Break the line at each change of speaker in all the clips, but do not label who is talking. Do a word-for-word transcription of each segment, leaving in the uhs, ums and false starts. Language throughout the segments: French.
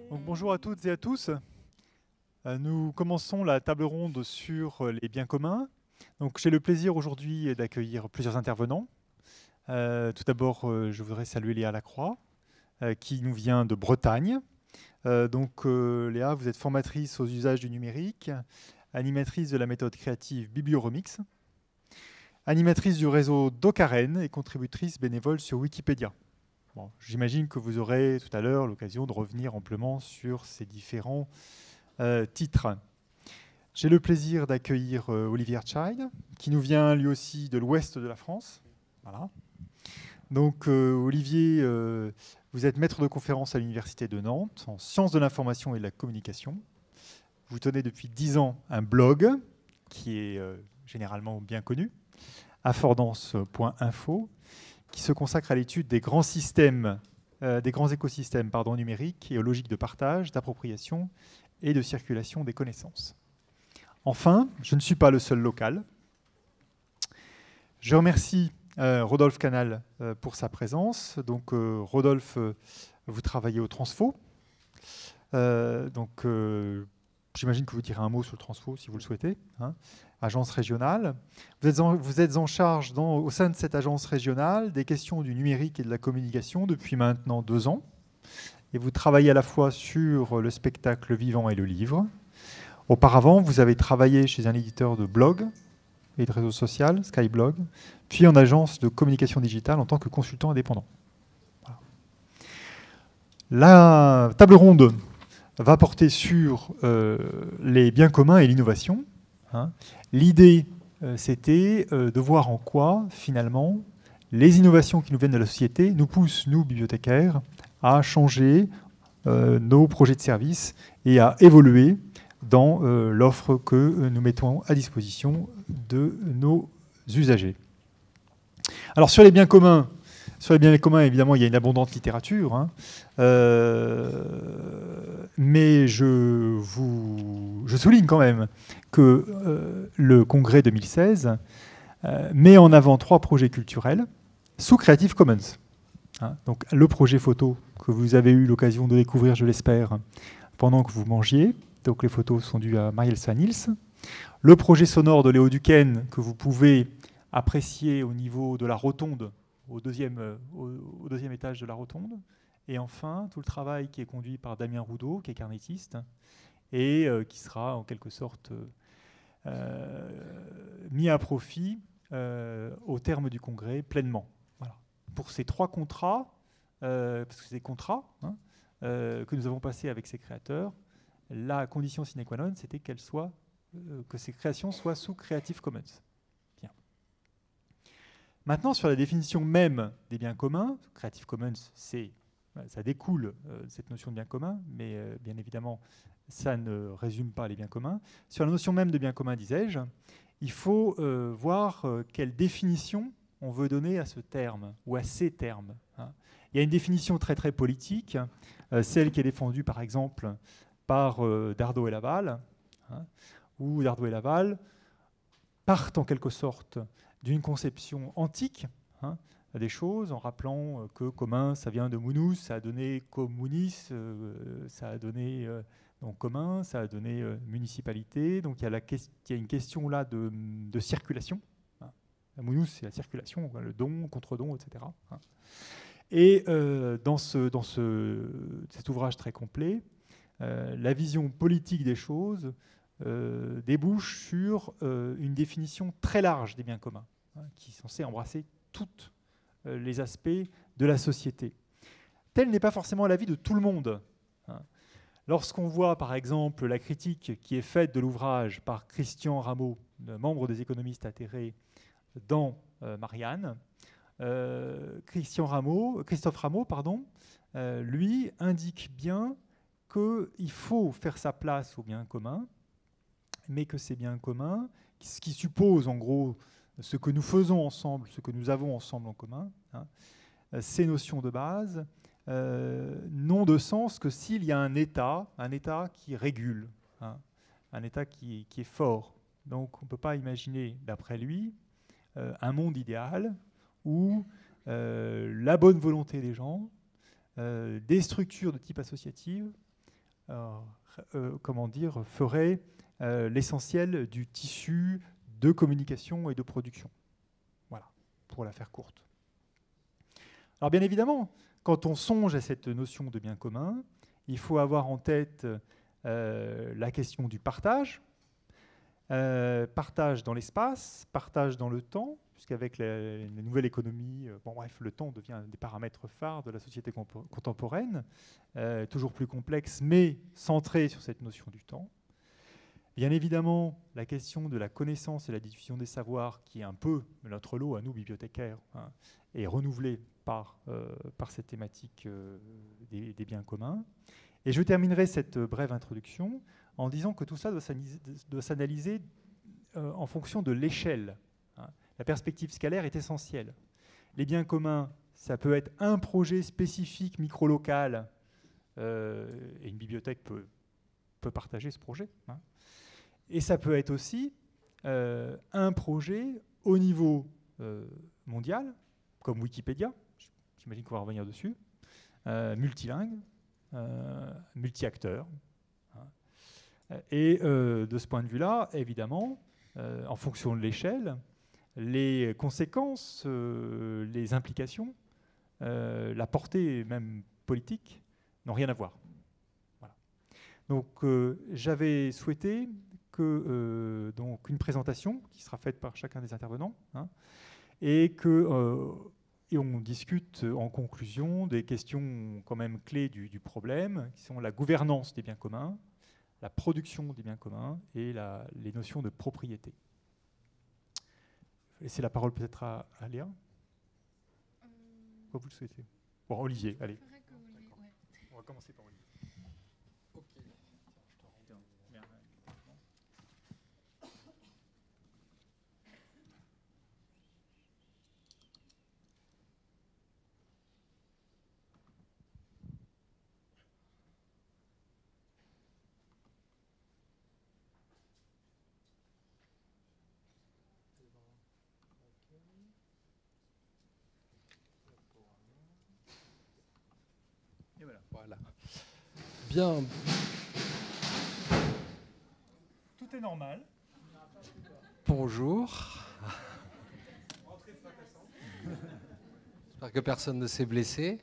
Donc, bonjour à toutes et à tous. Euh, Nous commençons la table ronde sur euh, les biens communs. Donc, j'ai le plaisir aujourd'hui d'accueillir plusieurs intervenants. Euh, tout d'abord, euh, je voudrais saluer Léa Lacroix, euh, qui nous vient de Bretagne. Euh, donc, euh, Léa, vous êtes formatrice aux usages du numérique, animatrice de la méthode créative Biblioremix, animatrice du réseau Docaren et contributrice bénévole sur Wikipédia. Bon, j'imagine que vous aurez tout à l'heure l'occasion de revenir amplement sur ces différents euh, titres. J'ai le plaisir d'accueillir euh, Olivier Child, qui nous vient lui aussi de l'ouest de la France. Voilà. Donc, euh, Olivier, euh, vous êtes maître de conférence à l'Université de Nantes en sciences de l'information et de la communication. Vous tenez depuis dix ans un blog qui est euh, généralement bien connu, affordance point info, qui se consacre à l'étude des grands systèmes, euh, des grands écosystèmes pardon, numériques et aux logiques de partage, d'appropriation et de circulation des connaissances. Enfin, je ne suis pas le seul local. Je remercie euh, Rodolphe Canal euh, pour sa présence. Donc, euh, Rodolphe, euh, vous travaillez au Transfo. Euh, donc, euh, j'imagine que vous direz un mot sur le Transfo si vous le souhaitez. Hein. Agence régionale. Vous êtes en, vous êtes en charge dans, au sein de cette agence régionale des questions du numérique et de la communication depuis maintenant deux ans. Et vous travaillez à la fois sur le spectacle vivant et le livre. Auparavant, vous avez travaillé chez un éditeur de blog et de réseau social, Skyblog, puis en agence de communication digitale en tant que consultant indépendant. Voilà. La table ronde va porter sur euh, les biens communs et l'innovation. Hein. L'idée, euh, c'était euh, de voir en quoi, finalement, les innovations qui nous viennent de la société nous poussent, nous, bibliothécaires, à changer euh, nos projets de service et à évoluer dans euh, l'offre que nous mettons à disposition de nos usagers. Alors, sur les biens communs, sur les biens communs, évidemment, il y a une abondante littérature, hein, euh, mais je, vous, je souligne quand même que euh, le congrès deux mille seize euh, met en avant trois projets culturels sous Creative Commons. Hein, donc, le projet photo que vous avez eu l'occasion de découvrir, je l'espère, pendant que vous mangiez. Donc, les photos sont dues à Marie-Elsa Nils. Le projet sonore de Léo Duquesne que vous pouvez apprécier au niveau de la rotonde, au deuxième, au, au deuxième étage de la rotonde. Et enfin, tout le travail qui est conduit par Damien Roudot, qui est carnétiste, et euh, qui sera en quelque sorte euh, mis à profit euh, au terme du congrès pleinement. Voilà. Pour ces trois contrats, euh, parce que c'est des contrats hein, euh, que nous avons passés avec ces créateurs, la condition sine qua non, c'était qu'elles soient, euh, que ces créations soient sous Creative Commons. Bien. Maintenant, sur la définition même des biens communs, Creative Commons, c'est, ça découle euh, de cette notion de bien commun, mais euh, bien évidemment, ça ne résume pas les biens communs. Sur la notion même de bien commun, disais-je, il faut euh, voir euh, quelle définition on veut donner à ce terme, ou à ces termes. Hein. Il y a une définition très très politique, euh, celle qui est défendue par exemple par euh, Dardot et Laval, hein, où Dardot et Laval partent en quelque sorte d'une conception antique hein, des choses, en rappelant euh, que commun, ça vient de Mounous, ça a donné communis, euh, ça a donné euh, donc commun, ça a donné euh, municipalité, donc il y a, la que- il y a une question là de, de circulation. Hein. La Mounous, c'est la circulation, le don, contre-don, et cetera. Hein. Et euh, dans, ce, dans ce, cet ouvrage très complet, Euh, la vision politique des choses euh, débouche sur euh, une définition très large des biens communs, hein, qui est censée embrasser tous euh, les aspects de la société. Tel n'est pas forcément l'avis de tout le monde. Hein. Lorsqu'on voit, par exemple, la critique qui est faite de l'ouvrage par Christian Rameau, membre des économistes atterrés dans euh, Marianne, euh, Christian Rameau, Christophe Rameau, pardon, euh, lui indique bien qu'il faut faire sa place aux biens communs, mais que ces biens communs, ce qui suppose en gros ce que nous faisons ensemble, ce que nous avons ensemble en commun, hein, ces notions de base euh, n'ont de sens que s'il y a un État, un État qui régule, hein, un État qui, qui est fort. Donc on ne peut pas imaginer, d'après lui, euh, un monde idéal où euh, la bonne volonté des gens, euh, des structures de type associative, euh, euh, comment dire, ferait euh, l'essentiel du tissu de communication et de production. Voilà, pour la faire courte. Alors bien évidemment, quand on songe à cette notion de bien commun, il faut avoir en tête euh, la question du partage, euh, partage dans l'espace, partage dans le temps, puisqu'avec la, la nouvelle économie, euh, bon bref, le temps devient un des paramètres phares de la société contemporaine, euh, toujours plus complexe, mais centré sur cette notion du temps. Bien évidemment, la question de la connaissance et la diffusion des savoirs, qui est un peu notre lot à nous, bibliothécaires, hein, est renouvelée par, euh, par cette thématique euh, des, des biens communs. Et je terminerai cette brève introduction en disant que tout ça doit s'analyser euh, en fonction de l'échelle. Hein. La perspective scalaire est essentielle. Les biens communs, ça peut être un projet spécifique micro-local, euh, et une bibliothèque peut, peut partager ce projet. Hein. Et ça peut être aussi euh, un projet au niveau euh, mondial, comme Wikipédia, j'imagine qu'on va revenir dessus, euh, multilingue, euh, multi-acteurs. Hein. Et euh, de ce point de vue-là, évidemment, euh, en fonction de l'échelle, les conséquences, euh, les implications, euh, la portée même politique n'ont rien à voir. Voilà. Donc euh, j'avais souhaité que, euh, donc une présentation qui sera faite par chacun des intervenants, hein, et que euh, et on discute en conclusion des questions quand même clés du, du problème, qui sont la gouvernance des biens communs, la production des biens communs et la, les notions de propriété. Je vais laisser la parole peut-être à, à Léa. Euh... Quoi vous le souhaitez? Bon, Olivier, allez. Que Olivier, ouais. On va commencer par Olivier. Ok. Je te rends bien. Et voilà.
Voilà. Bien.
Tout est normal.
Bonjour. J'espère que personne ne s'est blessé.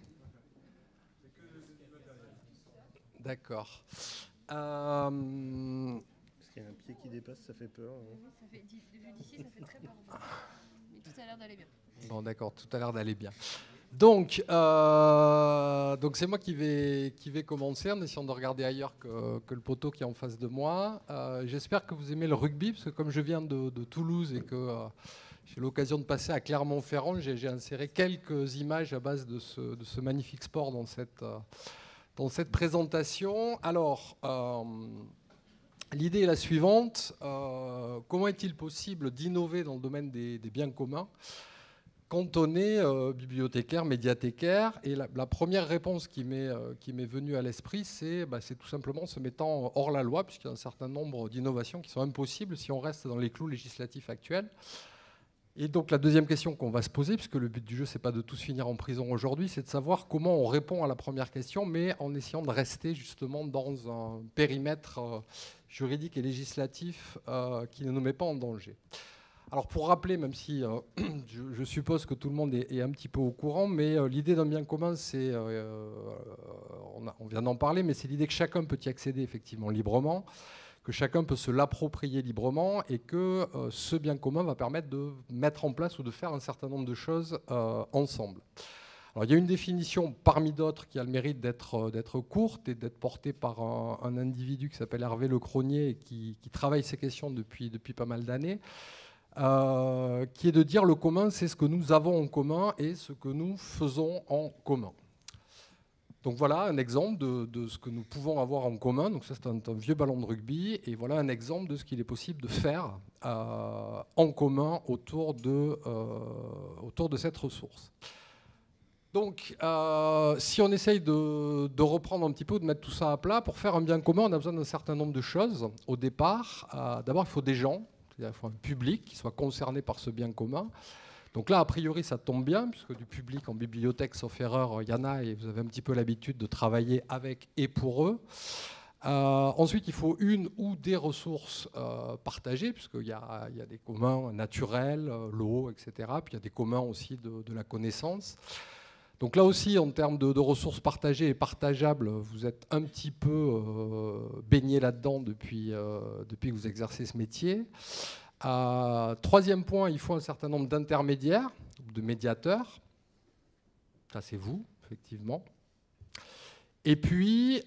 D'accord. Euh...
Parce qu'il y a un pied qui dépasse, ça fait peur. Hein.
Oui, ça fait, d'ici, ça fait très peur. Mais tout a l'air d'aller bien.
Bon, d'accord, tout a l'air d'aller bien. Donc, euh, donc c'est moi qui vais, qui vais commencer en essayant de regarder ailleurs que, que le poteau qui est en face de moi. Euh, j'espère que vous aimez le rugby, parce que comme je viens de, de Toulouse et que euh, j'ai l'occasion de passer à Clermont-Ferrand, j'ai, j'ai inséré quelques images à base de ce, de ce magnifique sport dans cette, euh, dans cette présentation. Alors, euh, l'idée est la suivante. Euh, comment est-il possible d'innover dans le domaine des, des biens communs quand on est euh, bibliothécaire, médiathécaire? Et la, la première réponse qui m'est, euh, qui m'est venue à l'esprit, c'est, bah, c'est tout simplement se mettant hors la loi, puisqu'il y a un certain nombre d'innovations qui sont impossibles si on reste dans les clous législatifs actuels. Et donc la deuxième question qu'on va se poser, puisque le but du jeu, c'est pas de tous finir en prison aujourd'hui, c'est de savoir comment on répond à la première question, mais en essayant de rester justement dans un périmètre euh, juridique et législatif euh, qui ne nous met pas en danger. Alors pour rappeler, même si euh, je, je suppose que tout le monde est, est un petit peu au courant, mais euh, l'idée d'un bien commun, c'est, euh, on, a, on vient d'en parler, mais c'est l'idée que chacun peut y accéder effectivement librement, que chacun peut se l'approprier librement et que euh, ce bien commun va permettre de mettre en place ou de faire un certain nombre de choses euh, ensemble. Alors, il y a une définition parmi d'autres qui a le mérite d'être, d'être courte et d'être portée par un, un individu qui s'appelle Hervé Lecronier et qui, qui travaille ces questions depuis, depuis pas mal d'années. Euh, qui est de dire le commun, c'est ce que nous avons en commun et ce que nous faisons en commun. Donc voilà un exemple de, de ce que nous pouvons avoir en commun. Donc ça, c'est un, un vieux ballon de rugby. Et voilà un exemple de ce qu'il est possible de faire euh, en commun autour de, euh, autour de cette ressource. Donc, euh, si on essaye de, de reprendre un petit peu, de mettre tout ça à plat, pour faire un bien commun, on a besoin d'un certain nombre de choses. Au départ, euh, d'abord, il faut des gens. Il faut un public qui soit concerné par ce bien commun. Donc là, a priori, ça tombe bien, puisque du public en bibliothèque, sauf erreur, il y en a, et vous avez un petit peu l'habitude de travailler avec et pour eux. Euh, ensuite, il faut une ou des ressources euh, partagées, puisqu'il y a, il y a des communs naturels, euh, l'eau, et cetera. Puis il y a des communs aussi de, de la connaissance. Donc là aussi, en termes de, de ressources partagées et partageables, vous êtes un petit peu euh, baigné là-dedans depuis, euh, depuis que vous exercez ce métier. Euh, troisième point, il faut un certain nombre d'intermédiaires, de médiateurs. Ça, c'est vous, effectivement. Et puis,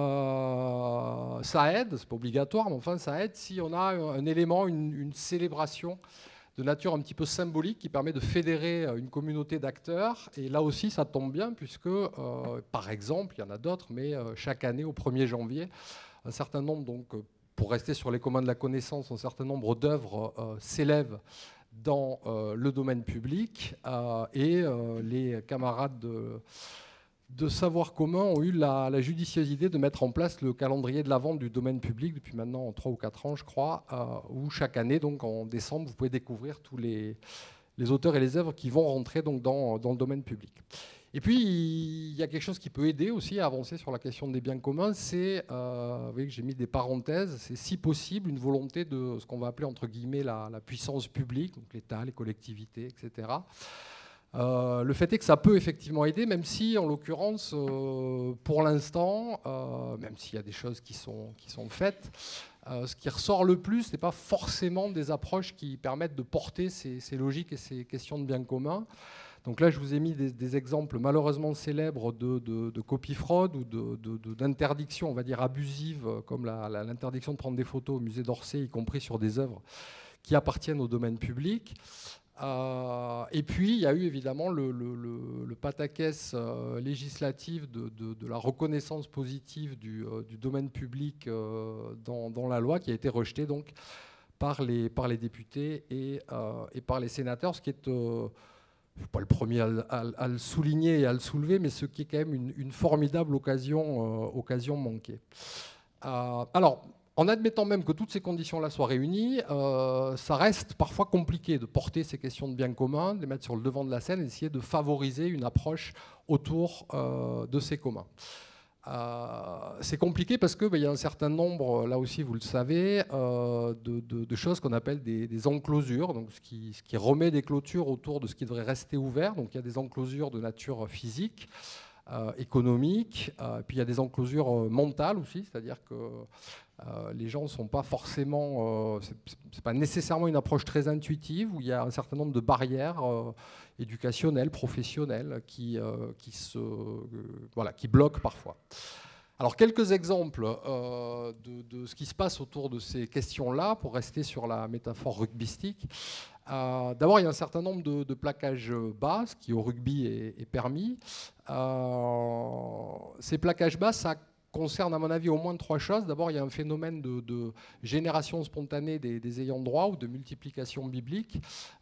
euh, ça aide, c'est pas obligatoire, mais enfin, ça aide si on a un élément, une, une célébration de nature un petit peu symbolique qui permet de fédérer une communauté d'acteurs. Et là aussi, ça tombe bien, puisque, euh, par exemple, il y en a d'autres, mais euh, chaque année, au premier janvier, un certain nombre, donc, pour rester sur les communs de la connaissance, un certain nombre d'œuvres euh, s'élèvent dans euh, le domaine public, euh, et euh, les camarades de... de Savoir Commun ont eu la, la judicieuse idée de mettre en place le calendrier de la vente du domaine public depuis maintenant trois ou quatre ans, je crois, euh, où chaque année, donc en décembre, vous pouvez découvrir tous les, les auteurs et les œuvres qui vont rentrer donc, dans, dans le domaine public. Et puis, il y a quelque chose qui peut aider aussi à avancer sur la question des biens communs, c'est, euh, vous voyez que j'ai mis des parenthèses, c'est si possible une volonté de ce qu'on va appeler entre guillemets la, la puissance publique, donc l'État, les collectivités, et cetera, Euh, le fait est que ça peut effectivement aider, même si, en l'occurrence, euh, pour l'instant, euh, même s'il y a des choses qui sont, qui sont faites, euh, ce qui ressort le plus, ce n'est pas forcément des approches qui permettent de porter ces, ces logiques et ces questions de biens communs. Donc là, je vous ai mis des, des exemples malheureusement célèbres de, de, de copie fraude ou d'interdictions, on va dire, abusives, comme l'interdiction de prendre des photos au musée d'Orsay, y compris sur des œuvres qui appartiennent au domaine public. Euh, et puis, il y a eu évidemment le, le, le, le pataquès euh, législatif de, de, de la reconnaissance positive du, euh, du domaine public euh, dans, dans la loi, qui a été rejeté donc, par, les, par les députés et, euh, et par les sénateurs, ce qui est, euh, je ne suis pas le premier à, à, à le souligner et à le soulever, mais ce qui est quand même une, une formidable occasion, euh, occasion manquée. Euh, alors, en admettant même que toutes ces conditions-là soient réunies, euh, ça reste parfois compliqué de porter ces questions de biens communs, de les mettre sur le devant de la scène et d'essayer de favoriser une approche autour euh, de ces communs. Euh, c'est compliqué parce qu'il ben, y a un certain nombre, là aussi vous le savez, euh, de, de, de choses qu'on appelle des, des enclosures, donc ce qui, ce qui remet des clôtures autour de ce qui devrait rester ouvert. Donc il y a des enclosures de nature physique, euh, économique, euh, puis il y a des enclosures mentales aussi, c'est-à-dire que Euh, les gens ne sont pas forcément, euh, c'est pas nécessairement une approche très intuitive, où il y a un certain nombre de barrières euh, éducationnelles, professionnelles, qui, euh, qui, se, euh, voilà, qui bloquent parfois. Alors quelques exemples euh, de, de ce qui se passe autour de ces questions-là, pour rester sur la métaphore rugbystique. Euh, D'abord, il y a un certain nombre de, de plaquages bas, ce qui au rugby est, est permis. Euh, ces plaquages bas, ça concerne à mon avis au moins trois choses. D'abord, il y a un phénomène de, de génération spontanée des, des ayants droit ou de multiplication biblique.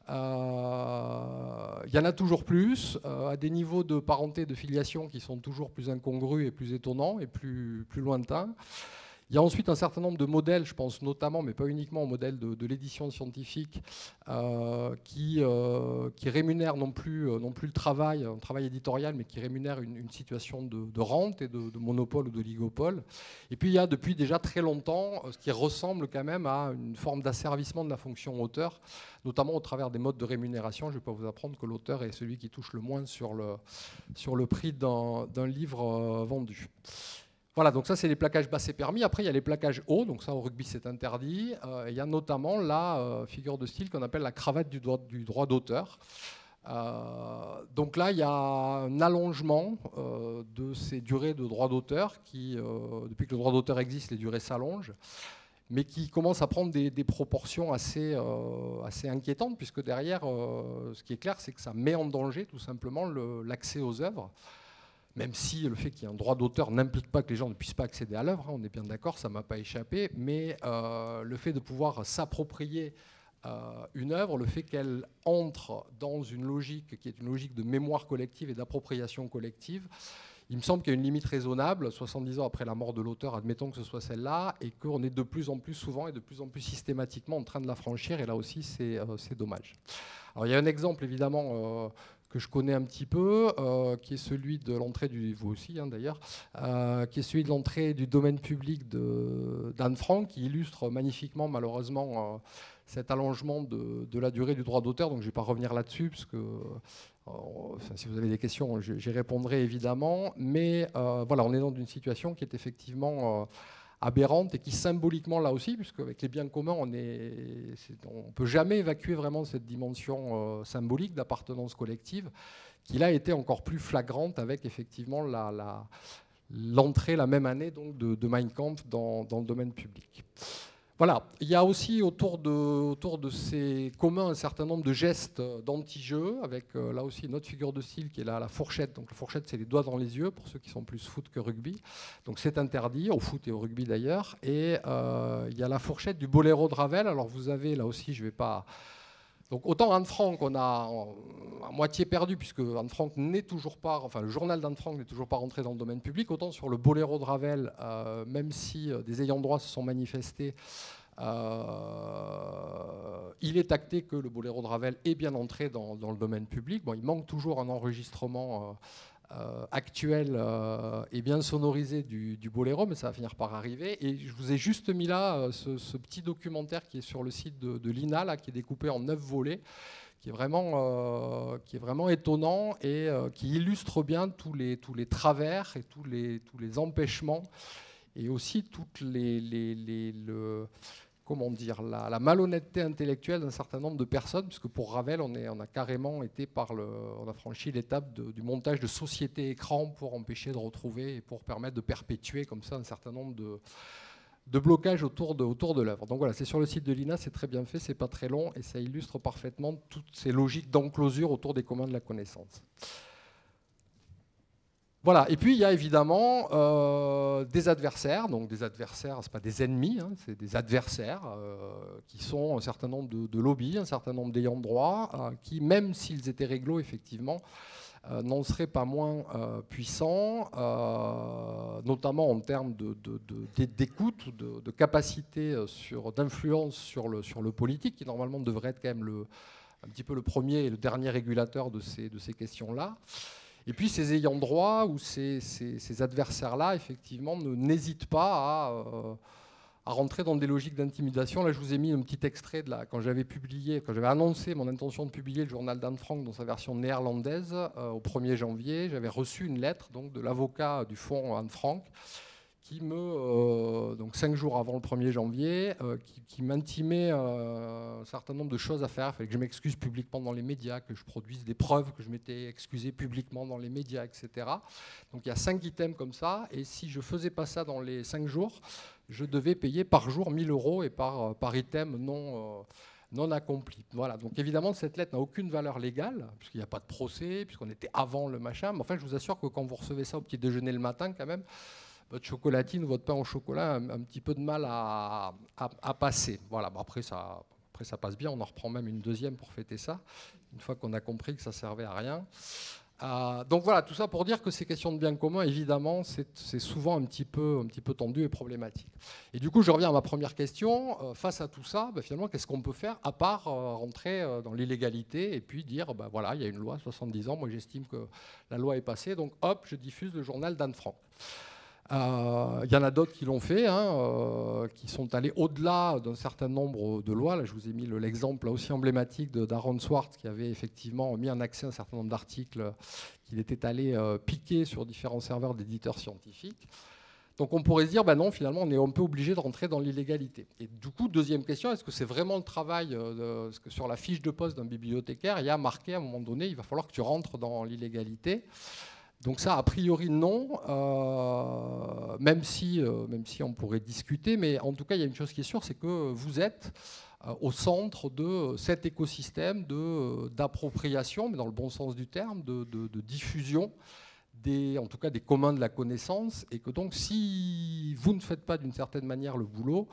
Euh, il y en a toujours plus, euh, à des niveaux de parenté, de filiation qui sont toujours plus incongrus et plus étonnants et plus, plus lointains. Il y a ensuite un certain nombre de modèles, je pense notamment, mais pas uniquement, au modèle de, de l'édition scientifique, euh, qui, euh, qui rémunèrent non plus, euh, non plus le travail, un travail éditorial, mais qui rémunèrent une, une situation de, de rente et de, de monopole ou d'oligopole. Et puis il y a depuis déjà très longtemps ce qui ressemble quand même à une forme d'asservissement de la fonction auteur, notamment au travers des modes de rémunération. Je ne vais pas vous apprendre que l'auteur est celui qui touche le moins sur le, sur le prix d'un d'un livre euh, vendu. Voilà, donc ça c'est les plaquages bas, c'est permis. Après il y a les plaquages hauts, donc ça au rugby c'est interdit. Euh, il y a notamment la euh, figure de style qu'on appelle la cravate du droit, du droit d'auteur. Euh, donc là il y a un allongement euh, de ces durées de droit d'auteur qui, euh, depuis que le droit d'auteur existe, les durées s'allongent, mais qui commence à prendre des, des proportions assez, euh, assez inquiétantes, puisque derrière, euh, ce qui est clair, c'est que ça met en danger tout simplement l'accès aux œuvres. Même si le fait qu'il y ait un droit d'auteur n'implique pas que les gens ne puissent pas accéder à l'œuvre, hein, on est bien d'accord, ça ne m'a pas échappé, mais euh, le fait de pouvoir s'approprier euh, une œuvre, le fait qu'elle entre dans une logique qui est une logique de mémoire collective et d'appropriation collective, il me semble qu'il y a une limite raisonnable, soixante-dix ans après la mort de l'auteur, admettons que ce soit celle-là, et qu'on est de plus en plus souvent et de plus en plus systématiquement en train de la franchir, et là aussi c'est euh, dommage. Alors il y a un exemple évidemment euh, que je connais un petit peu, euh, qui est celui de l'entrée du, vous aussi hein, d'ailleurs, euh, qui est celui de l'entrée du domaine public d'Anne Frank, qui illustre magnifiquement malheureusement euh, cet allongement de, de la durée du droit d'auteur. Donc je ne vais pas revenir là-dessus, parce que euh, enfin, si vous avez des questions, j'y répondrai évidemment. Mais euh, voilà, on est dans une situation qui est effectivement euh, aberrante et qui symboliquement là aussi, puisque avec les biens communs, on est, on ne peut jamais évacuer vraiment cette dimension euh, symbolique d'appartenance collective, qui là était encore plus flagrante avec effectivement la, la, l'entrée la même année donc, de, de Mein Kampf dans, dans le domaine public. Voilà, il y a aussi autour de, autour de ces communs un certain nombre de gestes d'anti-jeu, avec euh, là aussi une autre figure de style qui est là, la fourchette. Donc la fourchette, c'est les doigts dans les yeux, pour ceux qui sont plus foot que rugby. Donc c'est interdit, au foot et au rugby d'ailleurs. Et euh, il y a la fourchette du boléro de Ravel. Alors vous avez, là aussi, je ne vais pas... Donc autant Anne Frank, on a à moitié perdu, puisque Anne Frank n'est toujours pas, enfin le journal d'Anne Frank n'est toujours pas rentré dans le domaine public, autant sur le boléro de Ravel, euh, même si euh, des ayants droit se sont manifestés, euh, il est acté que le boléro de Ravel est bien entré dans, dans le domaine public. Bon, il manque toujours un enregistrement euh, Euh, actuel euh, et bien sonorisé du, du boléro, mais ça va finir par arriver. Et je vous ai juste mis là euh, ce, ce petit documentaire qui est sur le site de, de l'I N A, là, qui est découpé en neuf volets, qui est vraiment, euh, qui est vraiment étonnant et euh, qui illustre bien tous les, tous les travers et tous les, tous les empêchements et aussi toutes les, les, les, le, comment dire, la, la malhonnêteté intellectuelle d'un certain nombre de personnes, puisque pour Ravel, on, est, on a carrément été par le, on a franchi l'étape de, du montage de sociétés écrans pour empêcher de retrouver et pour permettre de perpétuer comme ça un certain nombre de, de blocages autour de, autour de l'œuvre. Donc voilà, c'est sur le site de l'I N A, c'est très bien fait, c'est pas très long et ça illustre parfaitement toutes ces logiques d'enclosure autour des communs de la connaissance. Voilà, et puis il y a évidemment euh, des adversaires, donc des adversaires, ce pas des ennemis, hein, c'est des adversaires euh, qui sont un certain nombre de, de lobbies, un certain nombre d'ayants droit, euh, qui, même s'ils étaient réglo, effectivement, euh, n'en seraient pas moins euh, puissants, euh, notamment en termes de, de, de, d'écoute, de, de capacité sur, d'influence sur le, sur le politique, qui normalement devrait être quand même le, un petit peu le premier et le dernier régulateur de ces, de ces questions-là. Et puis ces ayants droit ou ces, ces, ces adversaires-là, effectivement, ne, n'hésitent pas à, euh, à rentrer dans des logiques d'intimidation. Là, je vous ai mis un petit extrait de la, quand j'avais publié, quand j'avais annoncé mon intention de publier le journal d'Anne Frank dans sa version néerlandaise euh, au premier janvier. J'avais reçu une lettre donc, de l'avocat du fonds Anne Frank qui me, euh, donc cinq jours avant le premier janvier, euh, qui, qui m'intimait euh, un certain nombre de choses à faire. Il fallait que je m'excuse publiquement dans les médias, que je produise des preuves que je m'étais excusé publiquement dans les médias, et cetera. Donc il y a cinq items comme ça, et si je ne faisais pas ça dans les cinq jours, je devais payer par jour mille euros et par, par item non... Euh, non accompli. Voilà. Donc évidemment, cette lettre n'a aucune valeur légale, puisqu'il n'y a pas de procès, puisqu'on était avant le machin. Mais enfin, je vous assure que quand vous recevez ça au petit déjeuner le matin, quand même, votre chocolatine ou votre pain au chocolat a un, un petit peu de mal à, à, à passer. Voilà. Bon, après, ça, après, ça passe bien. On en reprend même une deuxième pour fêter ça, une fois qu'on a compris que ça ne servait à rien. Euh, donc voilà, tout ça pour dire que ces questions de bien commun, évidemment, c'est, c'est souvent un petit, peu, un petit peu tendu et problématique. Et du coup, je reviens à ma première question. Euh, face à tout ça, bah, finalement, qu'est-ce qu'on peut faire à part euh, rentrer euh, dans l'illégalité et puis dire, bah, voilà, il y a une loi, soixante-dix ans, moi j'estime que la loi est passée, donc hop, je diffuse le journal d'Anne Frank. Il euh, y en a d'autres qui l'ont fait, hein, euh, qui sont allés au-delà d'un certain nombre de lois. Là, je vous ai mis le, l'exemple là aussi emblématique de, d'Aaron Swartz, qui avait effectivement mis en accès un certain nombre d'articles qu'il était allé euh, piquer sur différents serveurs d'éditeurs scientifiques. Donc on pourrait se dire, ben non, finalement, on est un peu obligé de rentrer dans l'illégalité. Et du coup, deuxième question, est-ce que c'est vraiment le travail, euh, de, est-ce que sur la fiche de poste d'un bibliothécaire, il y a marqué à un moment donné, il va falloir que tu rentres dans l'illégalité. Donc ça, a priori, non, euh, même, si, euh, même si on pourrait discuter, mais en tout cas, il y a une chose qui est sûre, c'est que vous êtes euh, au centre de cet écosystème de, d'appropriation, mais dans le bon sens du terme, de, de, de diffusion, des, en tout cas des communs de la connaissance, et que donc, si vous ne faites pas d'une certaine manière le boulot,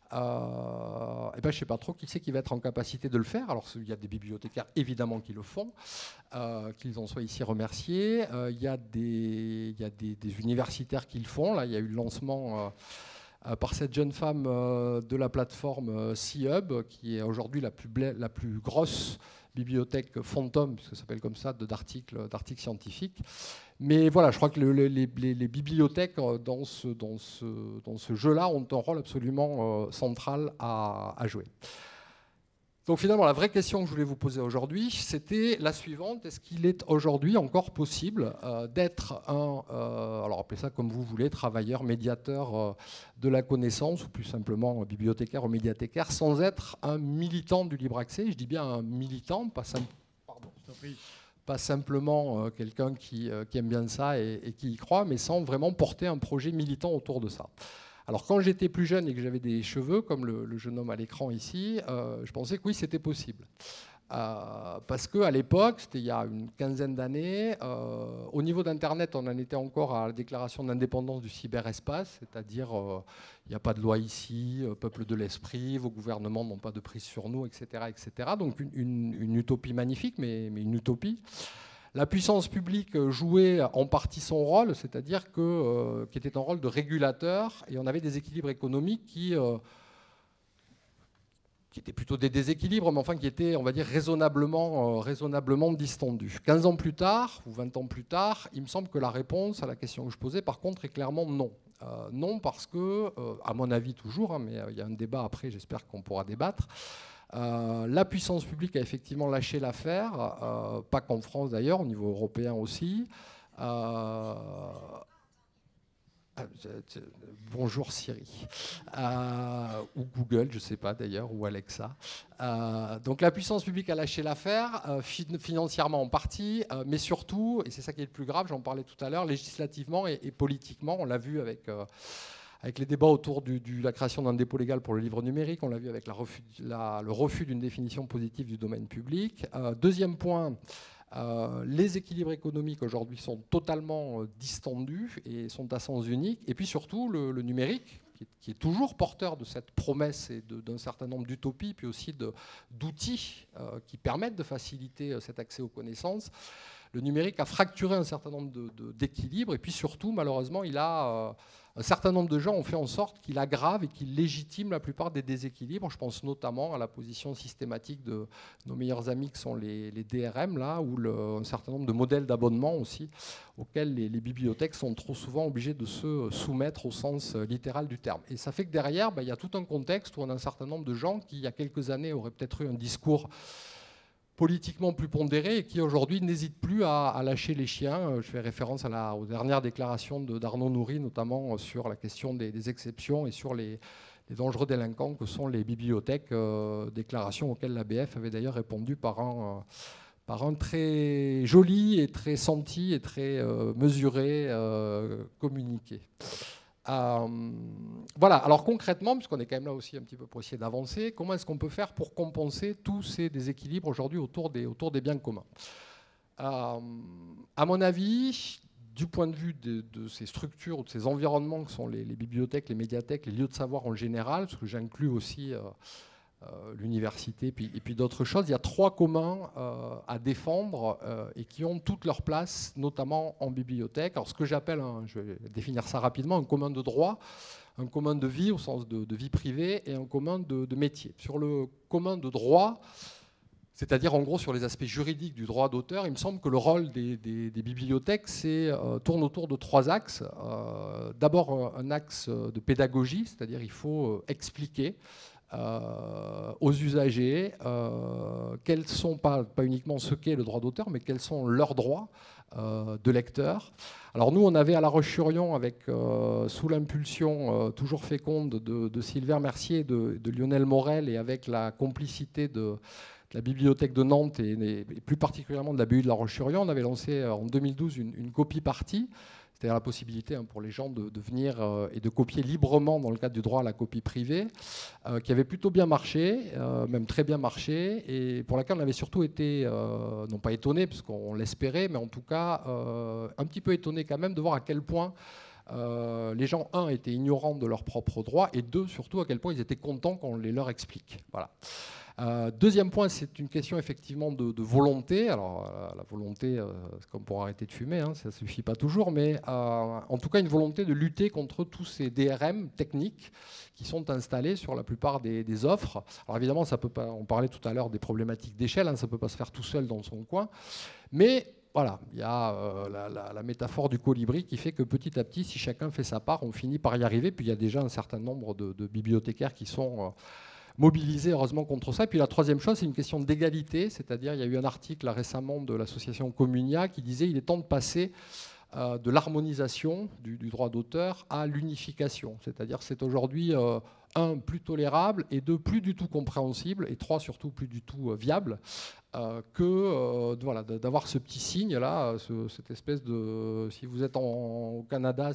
Euh, et ben, je ne sais pas trop qui c'est qui va être en capacité de le faire. Alors il y a des bibliothécaires évidemment qui le font, euh, qu'ils en soient ici remerciés. Euh, il y a, des, il y a des, des universitaires qui le font. Là, il y a eu le lancement euh, par cette jeune femme euh, de la plateforme euh, C-Hub, qui est aujourd'hui la plus, la plus grosse bibliothèque fantôme, puisque ça s'appelle comme ça, d'articles d'articles scientifiques. Mais voilà, je crois que le, les, les, les bibliothèques dans ce, dans ce, dans ce jeu-là ont un rôle absolument euh, central à, à jouer. Donc finalement, la vraie question que je voulais vous poser aujourd'hui, c'était la suivante. Est-ce qu'il est aujourd'hui encore possible euh, d'être un, euh, alors appelez ça comme vous voulez, travailleur, médiateur euh, de la connaissance, ou plus simplement euh, bibliothécaire ou médiathécaire, sans être un militant du libre accès? Je dis bien un militant, pas, sim Pardon, pas simplement euh, quelqu'un qui, euh, qui aime bien ça et, et qui y croit, mais sans vraiment porter un projet militant autour de ça. Alors quand j'étais plus jeune et que j'avais des cheveux, comme le, le jeune homme à l'écran ici, euh, je pensais que oui, c'était possible. Euh, parce qu'à l'époque, c'était il y a une quinzaine d'années, euh, au niveau d'Internet, on en était encore à la déclaration d'indépendance du cyberespace, c'est-à-dire euh, il n'y a pas de loi ici, euh, peuple de l'esprit, vos gouvernements n'ont pas de prise sur nous, et cetera, et cetera. Donc une, une, une utopie magnifique, mais, mais une utopie. La puissance publique jouait en partie son rôle, c'est-à-dire que, euh, qui était un rôle de régulateur, et on avait des équilibres économiques qui, euh, qui étaient plutôt des déséquilibres, mais enfin qui étaient, on va dire, raisonnablement, euh, raisonnablement distendus. quinze ans plus tard, ou vingt ans plus tard, il me semble que la réponse à la question que je posais, par contre, est clairement non. Euh, non parce que, euh, à mon avis toujours, hein, mais euh, il y a un débat après, j'espère qu'on pourra débattre, Euh, la puissance publique a effectivement lâché l'affaire, euh, pas qu'en France d'ailleurs, au niveau européen aussi. Euh, bonjour Siri, euh, ou Google, je ne sais pas d'ailleurs, ou Alexa. Euh, donc la puissance publique a lâché l'affaire, euh, financièrement en partie, euh, mais surtout, et c'est ça qui est le plus grave, j'en parlais tout à l'heure, législativement et, et politiquement, on l'a vu avec... Euh, Avec les débats autour de la création d'un dépôt légal pour le livre numérique, on l'a vu avec la refus, la, le refus d'une définition positive du domaine public. Euh, deuxième point, euh, les équilibres économiques aujourd'hui sont totalement euh, distendus et sont à sens unique. Et puis surtout, le, le numérique, qui est, qui est toujours porteur de cette promesse et d'un certain nombre d'utopies, puis aussi d'outils euh, qui permettent de faciliter euh, cet accès aux connaissances. Le numérique a fracturé un certain nombre d'équilibres, et puis surtout, malheureusement, il a... Euh, un certain nombre de gens ont fait en sorte qu'il aggrave et qu'il légitime la plupart des déséquilibres. Je pense notamment à la position systématique de nos meilleurs amis qui sont les, les D R M, là, ou le, un certain nombre de modèles d'abonnement aussi, auxquels les, les bibliothèques sont trop souvent obligées de se soumettre au sens littéral du terme. Et ça fait que derrière, ben, il y a tout un contexte où on a un certain nombre de gens qui, il y a quelques années, auraient peut-être eu un discours politiquement plus pondéré et qui aujourd'hui n'hésite plus à, à lâcher les chiens. Je fais référence à la, aux dernières déclarations d'Arnaud Nourri, notamment sur la question des, des exceptions et sur les, les dangereux délinquants que sont les bibliothèques, euh, déclarations auxquelles l'A B F avait d'ailleurs répondu par un, euh, par un très joli et très senti et très euh, mesuré euh, communiqué. Euh, voilà, alors concrètement, puisqu'on est quand même là aussi un petit peu pour essayer d'avancer, comment est-ce qu'on peut faire pour compenser tous ces déséquilibres aujourd'hui autour des, autour des biens communs? euh, À mon avis, du point de vue de, de ces structures ou de ces environnements que sont les, les bibliothèques, les médiathèques, les lieux de savoir en général, parce que j'inclus aussi euh, euh, l'université puis, et puis d'autres choses, il y a trois communs euh, à défendre euh, et qui ont toute leur place, notamment en bibliothèque. Alors ce que j'appelle, je vais définir ça rapidement, un commun de droit, un commun de vie au sens de, de vie privée et un commun de, de métier. Sur le commun de droit, c'est-à-dire en gros sur les aspects juridiques du droit d'auteur, il me semble que le rôle des, des, des bibliothèques euh, tourne autour de trois axes. Euh, D'abord un axe de pédagogie, c'est-à-dire il faut euh, expliquer Euh, aux usagers euh, quels sont, pas, pas uniquement ce qu'est le droit d'auteur, mais quels sont leurs droits euh, de lecteur. Alors nous, on avait à La Roche-sur-Yon, avec, euh, sous l'impulsion euh, toujours féconde de, de Sylvain Mercier, de, de Lionel Morel, et avec la complicité de, de la Bibliothèque de Nantes, et, et plus particulièrement de la B U de La Roche-sur-Yon, on avait lancé en deux mille douze une, une copie partie, c'est-à-dire la possibilité hein, pour les gens de, de venir euh, et de copier librement dans le cadre du droit à la copie privée, euh, qui avait plutôt bien marché, euh, même très bien marché, et pour laquelle on avait surtout été, euh, non pas étonné, parce qu'on l'espérait, mais en tout cas euh, un petit peu étonné quand même de voir à quel point euh, les gens, un, étaient ignorants de leurs propres droits, et deux, surtout, à quel point ils étaient contents qu'on les leur explique. Voilà. Euh, deuxième point, c'est une question effectivement de, de volonté. Alors euh, la volonté, euh, c'est comme pour arrêter de fumer, hein, ça ne suffit pas toujours, mais euh, en tout cas une volonté de lutter contre tous ces D R M techniques qui sont installés sur la plupart des, des offres. Alors évidemment, ça peut pas, on parlait tout à l'heure des problématiques d'échelle, hein, ça ne peut pas se faire tout seul dans son coin, mais voilà, il y a euh, la, la, la métaphore du colibri qui fait que petit à petit, si chacun fait sa part, on finit par y arriver. Puis il y a déjà un certain nombre de, de bibliothécaires qui sont euh, mobilisés heureusement contre ça. Et puis la troisième chose, c'est une question d'égalité, c'est-à-dire il y a eu un article là, récemment de l'association Communia qui disait il est temps de passer euh, de l'harmonisation du, du droit d'auteur à l'unification. C'est-à-dire c'est aujourd'hui euh, un, plus tolérable, et deux, plus du tout compréhensible, et trois, surtout plus du tout euh, viable, euh, que euh, voilà, d'avoir ce petit signe-là, ce, cette espèce de... Si vous êtes en, au Canada,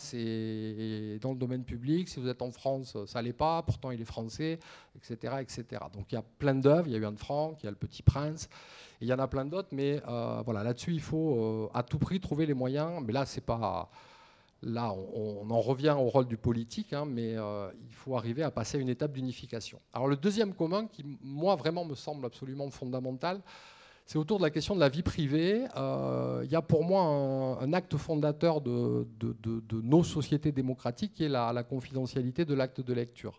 c'est dans le domaine public, si vous êtes en France, ça n'allait pas, pourtant il est français, et cetera, et cetera. Donc il y a plein d'œuvres, il y a eu Anne Frank, il y a Le Petit Prince, et il y en a plein d'autres, mais euh, voilà, là-dessus, il faut euh, à tout prix trouver les moyens, mais là, c'est pas... Là, on, on en revient au rôle du politique, hein, mais euh, il faut arriver à passer à une étape d'unification. Alors le deuxième commun, qui moi vraiment me semble absolument fondamental, c'est autour de la question de la vie privée. Euh, il y a pour moi un, un acte fondateur de, de, de, de nos sociétés démocratiques qui est la, la confidentialité de l'acte de lecture.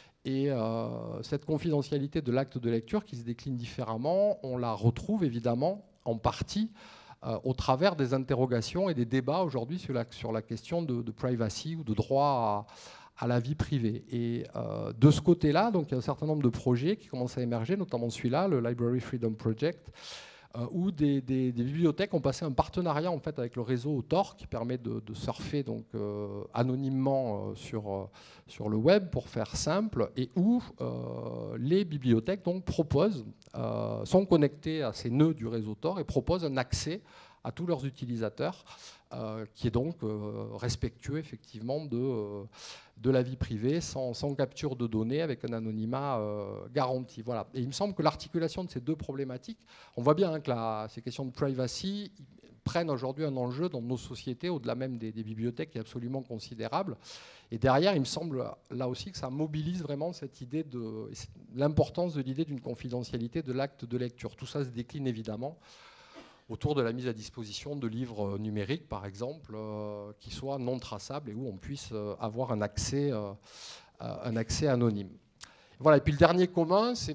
Et euh, cette confidentialité de l'acte de lecture qui se décline différemment, on la retrouve évidemment en partie Euh, au travers des interrogations et des débats aujourd'hui sur la, sur la question de, de privacy ou de droit à, à la vie privée. Et euh, de ce côté-là, donc, il y a un certain nombre de projets qui commencent à émerger, notamment celui-là, le Library Freedom Project, euh, où des, des, des bibliothèques ont passé un partenariat en fait, avec le réseau Tor, qui permet de, de surfer donc, euh, anonymement euh, sur, euh, sur le web, pour faire simple, et où euh, les bibliothèques donc, proposent, euh, sont connectées à ces nœuds du réseau Tor et proposent un accès à tous leurs utilisateurs, euh, qui est donc euh, respectueux effectivement de, euh, de la vie privée, sans, sans capture de données, avec un anonymat euh, garanti. Voilà. Et il me semble que l'articulation de ces deux problématiques, on voit bien hein, que la, ces questions de privacy prennent aujourd'hui un enjeu dans nos sociétés, au-delà même des, des bibliothèques, qui est absolument considérable. Et derrière, il me semble là aussi que ça mobilise vraiment cette idée de l'importance de l'idée d'une confidentialité de l'acte de lecture. Tout ça se décline évidemment autour de la mise à disposition de livres numériques, par exemple, euh, qui soient non traçables et où on puisse euh, avoir un accès, euh, un accès anonyme. Voilà, et puis le dernier commun, c'est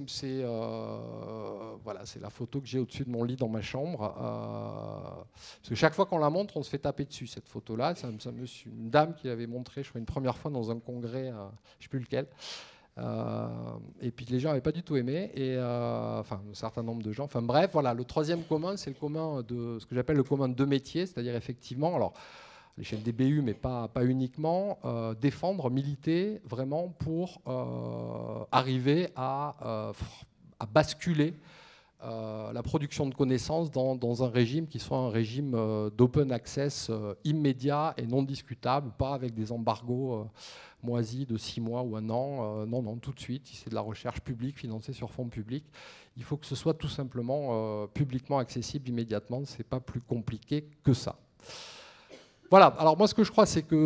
euh, voilà, la photo que j'ai au-dessus de mon lit dans ma chambre. Euh, parce que chaque fois qu'on la montre, on se fait taper dessus, cette photo-là. C'est une dame qui l'avait montrée, je crois, une première fois dans un congrès, euh, je ne sais plus lequel. Euh, et puis les gens n'avaient pas du tout aimé, et, euh, enfin un certain nombre de gens. Enfin bref, voilà, le troisième commun, c'est le commun de ce que j'appelle le commun de deux métiers, c'est-à-dire effectivement, alors à l'échelle des B U, mais pas, pas uniquement, euh, défendre, militer vraiment pour euh, arriver à, euh, à basculer euh, la production de connaissances dans, dans un régime qui soit un régime euh, d'open access euh, immédiat et non discutable, pas avec des embargos euh, moisi de six mois ou un an, euh, non, non, tout de suite, si c'est de la recherche publique financée sur fonds publics, il faut que ce soit tout simplement euh, publiquement accessible immédiatement, c'est pas plus compliqué que ça. Voilà, alors moi ce que je crois c'est que,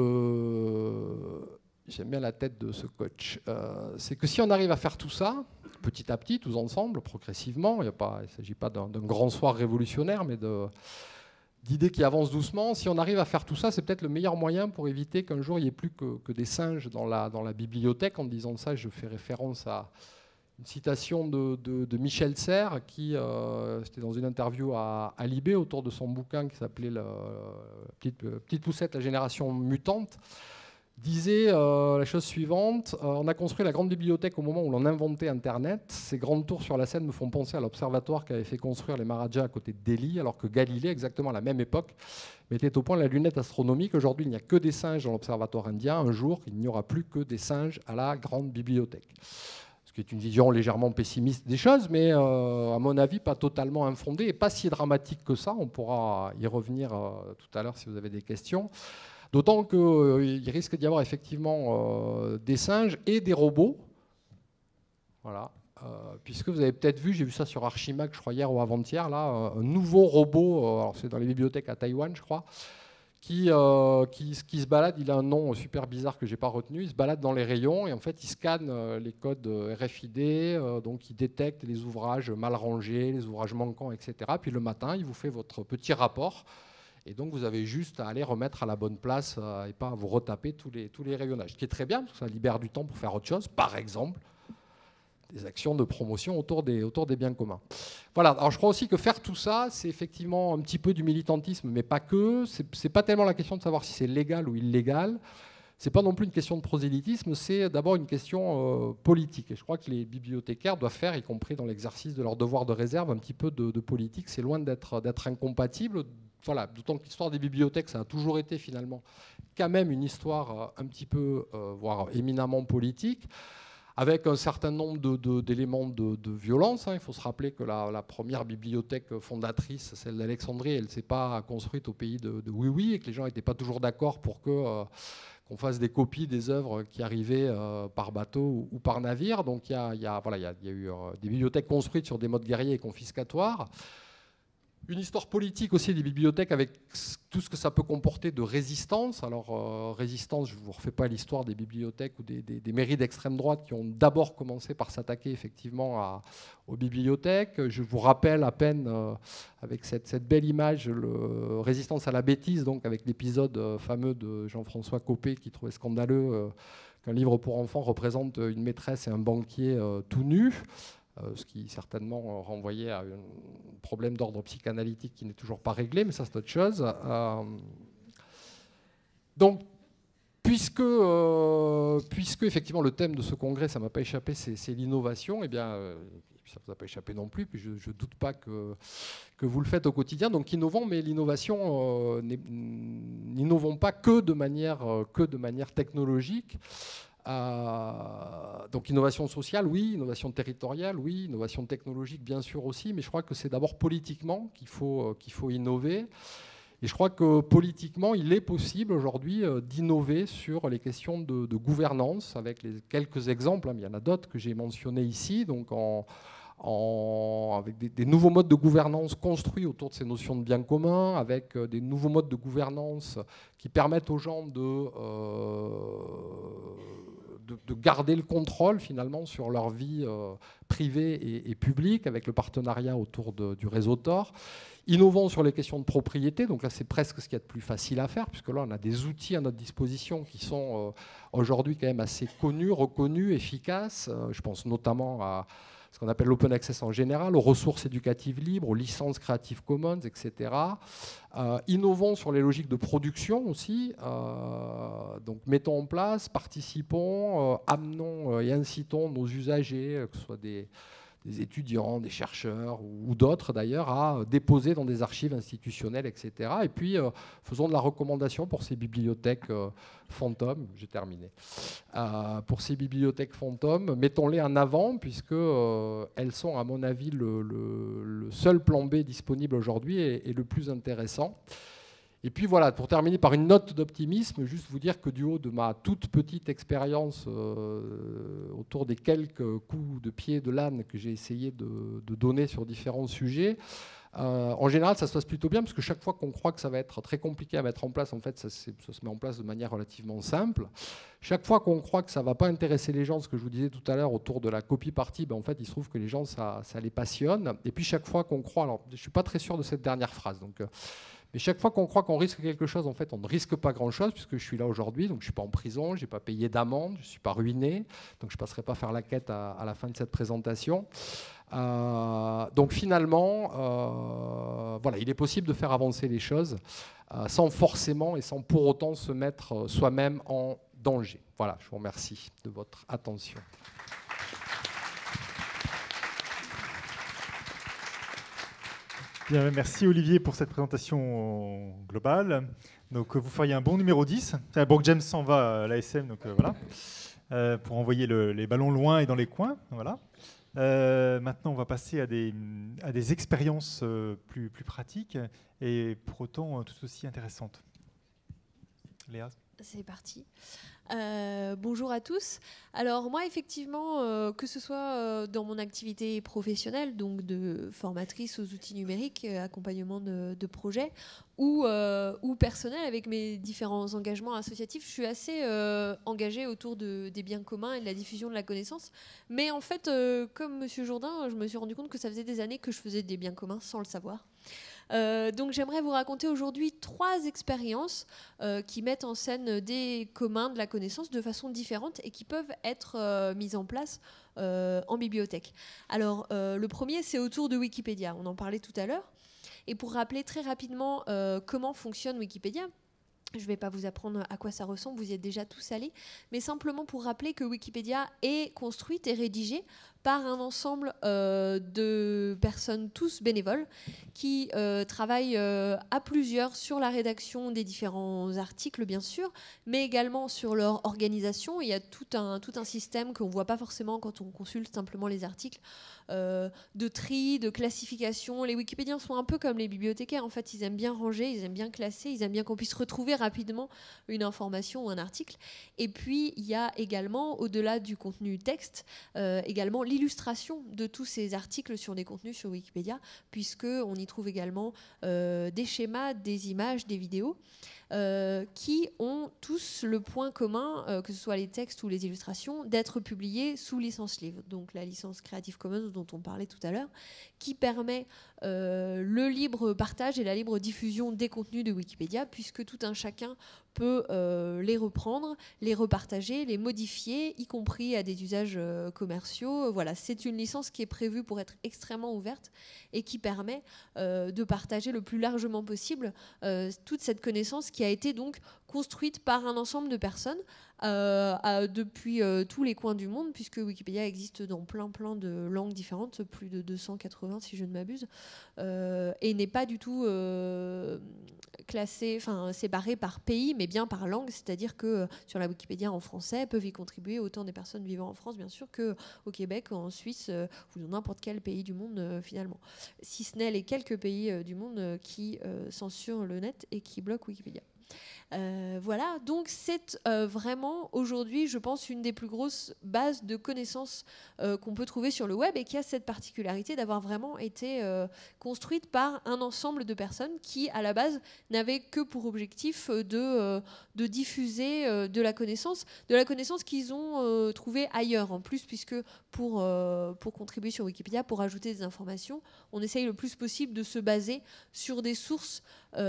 euh, j'aime bien la tête de ce coach, euh, c'est que si on arrive à faire tout ça, petit à petit, tous ensemble, progressivement, il ne s'agit pas d'un grand soir révolutionnaire, mais de... d'idées qui avancent doucement. Si on arrive à faire tout ça, c'est peut-être le meilleur moyen pour éviter qu'un jour il n'y ait plus que, que des singes dans la, dans la bibliothèque. En disant ça, je fais référence à une citation de, de, de Michel Serres, qui, euh, c'était dans une interview à, à Libé, autour de son bouquin qui s'appelait la petite, petite poussette, la génération mutante, disait euh, la chose suivante: euh, on a construit la grande bibliothèque au moment où l'on inventait Internet. Ces grandes tours sur la Seine me font penser à l'observatoire qu'avait fait construire les Maharajas à côté de Delhi, alors que Galilée, exactement à la même époque, mettait au point la lunette astronomique. Aujourd'hui, il n'y a que des singes dans l'observatoire indien. Un jour, il n'y aura plus que des singes à la grande bibliothèque. Ce qui est une vision légèrement pessimiste des choses, mais euh, à mon avis, pas totalement infondée et pas si dramatique que ça. On pourra y revenir euh, tout à l'heure si vous avez des questions. D'autant qu'il euh, risque d'y avoir effectivement euh, des singes et des robots. Voilà. Euh, puisque vous avez peut-être vu, j'ai vu ça sur Archimag, je crois, hier ou avant-hier, là, un nouveau robot, euh, alors c'est dans les bibliothèques à Taïwan, je crois, qui, euh, qui, qui se balade, il a un nom super bizarre que je n'ai pas retenu, il se balade dans les rayons et en fait il scanne euh, les codes R F I D, euh, donc il détecte les ouvrages mal rangés, les ouvrages manquants, et cetera. Puis le matin, il vous fait votre petit rapport et donc vous avez juste à aller remettre à la bonne place euh, et pas à vous retaper tous les, tous les rayonnages. Ce qui est très bien parce que ça libère du temps pour faire autre chose, par exemple des actions de promotion autour des, autour des biens communs. Voilà, alors je crois aussi que faire tout ça, c'est effectivement un petit peu du militantisme, mais pas que. Ce n'est pas tellement la question de savoir si c'est légal ou illégal. Ce n'est pas non plus une question de prosélytisme, c'est d'abord une question euh, politique. Et je crois que les bibliothécaires doivent faire, y compris dans l'exercice de leur devoir de réserve, un petit peu de, de politique. C'est loin d'être d'être incompatible. Voilà, d'autant que l'histoire des bibliothèques, ça a toujours été finalement quand même une histoire un petit peu, euh, voire éminemment politique, avec un certain nombre d'éléments de, de, de, de violence. Hein. Il faut se rappeler que la, la première bibliothèque fondatrice, celle d'Alexandrie, elle ne s'est pas construite au pays de, de oui-oui, et que les gens n'étaient pas toujours d'accord pour que, euh, qu'on fasse des copies des œuvres qui arrivaient euh, par bateau ou, ou par navire. Donc il y a, y a, voilà, y a, y a eu euh, des bibliothèques construites sur des modes guerriers et confiscatoires. Une histoire politique aussi des bibliothèques avec tout ce que ça peut comporter de résistance. Alors, euh, résistance, je ne vous refais pas l'histoire des bibliothèques ou des, des, des mairies d'extrême droite qui ont d'abord commencé par s'attaquer effectivement à, aux bibliothèques. Je vous rappelle à peine, euh, avec cette, cette belle image, le résistance à la bêtise, donc avec l'épisode euh, fameux de Jean-François Copé qui trouvait scandaleux euh, qu'un livre pour enfants représente une maîtresse et un banquier euh, tout nus. Ce qui certainement renvoyait à un problème d'ordre psychanalytique qui n'est toujours pas réglé, mais ça c'est autre chose. Euh, donc, puisque, euh, puisque effectivement le thème de ce congrès, ça ne m'a pas échappé, c'est l'innovation, et bien euh, ça ne vous a pas échappé non plus, puis je ne doute pas que, que vous le faites au quotidien. Donc innovons, mais l'innovation, euh, n'innovons pas que de manière, que de manière technologique. Euh, donc innovation sociale, oui, innovation territoriale, oui, innovation technologique, bien sûr aussi, mais je crois que c'est d'abord politiquement qu'il faut, qu'il faut innover. Et je crois que politiquement, il est possible aujourd'hui d'innover sur les questions de, de gouvernance, avec les quelques exemples, hein, mais il y en a d'autres que j'ai mentionnés ici, donc en, en, avec des, des nouveaux modes de gouvernance construits autour de ces notions de biens communs, avec des nouveaux modes de gouvernance qui permettent aux gens de... Euh, De, de garder le contrôle finalement sur leur vie euh, privée et, et publique avec le partenariat autour de, du réseau Tor. Innovons sur les questions de propriété, donc là c'est presque ce qu'il y a de plus facile à faire, puisque là on a des outils à notre disposition qui sont euh, aujourd'hui quand même assez connus, reconnus, efficaces. Euh, je pense notamment à ce qu'on appelle l'open access en général, aux ressources éducatives libres, aux licences Creative Commons, et cetera. Euh, innovons sur les logiques de production aussi. Euh, donc mettons en place, participons, euh, amenons euh, et incitons nos usagers, euh, que ce soit des, des étudiants, des chercheurs ou, ou d'autres d'ailleurs, à déposer dans des archives institutionnelles, et cetera. Et puis euh, faisons de la recommandation pour ces bibliothèques euh, fantômes. J'ai terminé. Euh, pour ces bibliothèques fantômes, mettons-les en avant, puisque euh, elles sont, à mon avis, le, le, le seul plan B disponible aujourd'hui et, et le plus intéressant. Et puis voilà, pour terminer par une note d'optimisme, juste vous dire que du haut de ma toute petite expérience euh, autour des quelques coups de pied de l'âne que j'ai essayé de, de donner sur différents sujets, euh, en général ça se passe plutôt bien, parce que chaque fois qu'on croit que ça va être très compliqué à mettre en place, en fait ça, ça se met en place de manière relativement simple. Chaque fois qu'on croit que ça ne va pas intéresser les gens, ce que je vous disais tout à l'heure autour de la copie partie, ben en fait il se trouve que les gens ça, ça les passionne. Et puis chaque fois qu'on croit, alors je ne suis pas très sûr de cette dernière phrase, donc... Euh, Mais chaque fois qu'on croit qu'on risque quelque chose, en fait, on ne risque pas grand-chose, puisque je suis là aujourd'hui, donc je ne suis pas en prison, je n'ai pas payé d'amende, je ne suis pas ruiné, donc je ne passerai pas faire la quête à, à la fin de cette présentation. Euh, donc finalement, euh, voilà, il est possible de faire avancer les choses euh, sans forcément et sans pour autant se mettre soi-même en danger. Voilà, je vous remercie de votre attention.
Bien, merci Olivier pour cette présentation globale. Donc vous feriez un bon numéro dix. Bon, James s'en va à l'A S M, donc euh, voilà, euh, pour envoyer le, les ballons loin et dans les coins. Voilà. Euh, maintenant, on va passer à des, à des expériences euh, plus, plus pratiques et pour autant euh, tout aussi intéressantes. Léa.
C'est parti. Euh, bonjour à tous. Alors moi, effectivement, euh, que ce soit euh, dans mon activité professionnelle, donc de formatrice aux outils numériques, euh, accompagnement de, de projets, ou, euh, ou personnel avec mes différents engagements associatifs, je suis assez euh, engagée autour de, des biens communs et de la diffusion de la connaissance. Mais en fait, euh, comme Monsieur Jourdain, je me suis rendu compte que ça faisait des années que je faisais des biens communs sans le savoir. Euh, donc j'aimerais vous raconter aujourd'hui trois expériences euh, qui mettent en scène des communs de la connaissance de façon différente et qui peuvent être euh, mises en place euh, en bibliothèque. Alors euh, le premier, c'est autour de Wikipédia, on en parlait tout à l'heure. Et pour rappeler très rapidement euh, comment fonctionne Wikipédia, je ne vais pas vous apprendre à quoi ça ressemble, vous y êtes déjà tous allés, mais simplement pour rappeler que Wikipédia est construite et rédigée par un ensemble euh, de personnes, tous bénévoles, qui euh, travaillent euh, à plusieurs sur la rédaction des différents articles, bien sûr, mais également sur leur organisation. Il y a tout un, tout un système qu'on ne voit pas forcément quand on consulte simplement les articles, euh, de tri, de classification. Les Wikipédiens sont un peu comme les bibliothécaires. En fait, ils aiment bien ranger, ils aiment bien classer, ils aiment bien qu'on puisse retrouver rapidement une information ou un article. Et puis, il y a également, au-delà du contenu texte, euh, également l'illustration de tous ces articles sur les contenus sur Wikipédia, puisqu'on y trouve également euh, des schémas, des images, des vidéos, euh, qui ont tous le point commun, euh, que ce soit les textes ou les illustrations, d'être publiés sous licence libre, donc la licence Creative Commons dont on parlait tout à l'heure, qui permet euh, le libre partage et la libre diffusion des contenus de Wikipédia, puisque tout un chacun peut euh, les reprendre, les repartager, les modifier, y compris à des usages euh, commerciaux. Voilà, c'est une licence qui est prévue pour être extrêmement ouverte et qui permet euh, de partager le plus largement possible euh, toute cette connaissance qui a été donc construite par un ensemble de personnes euh, à, depuis euh, tous les coins du monde, puisque Wikipédia existe dans plein plein de langues différentes, plus de deux cent quatre-vingts si je ne m'abuse, euh, et n'est pas du tout euh, classé, enfin séparé par pays, mais bien par langue, c'est-à-dire que euh, sur la Wikipédia en français peuvent y contribuer autant des personnes vivant en France, bien sûr, qu'au Québec, en Suisse euh, ou dans n'importe quel pays du monde euh, finalement, si ce n'est les quelques pays euh, du monde euh, qui euh, censurent le net et qui bloquent Wikipédia. Euh, voilà, donc c'est euh, vraiment aujourd'hui, je pense, une des plus grosses bases de connaissances euh, qu'on peut trouver sur le web et qui a cette particularité d'avoir vraiment été euh, construite par un ensemble de personnes qui, à la base, n'avaient que pour objectif de, euh, de diffuser euh, de la connaissance, de la connaissance qu'ils ont euh, trouvée ailleurs en plus, puisque pour, euh, pour contribuer sur Wikipédia, pour ajouter des informations, on essaye le plus possible de se baser sur des sources,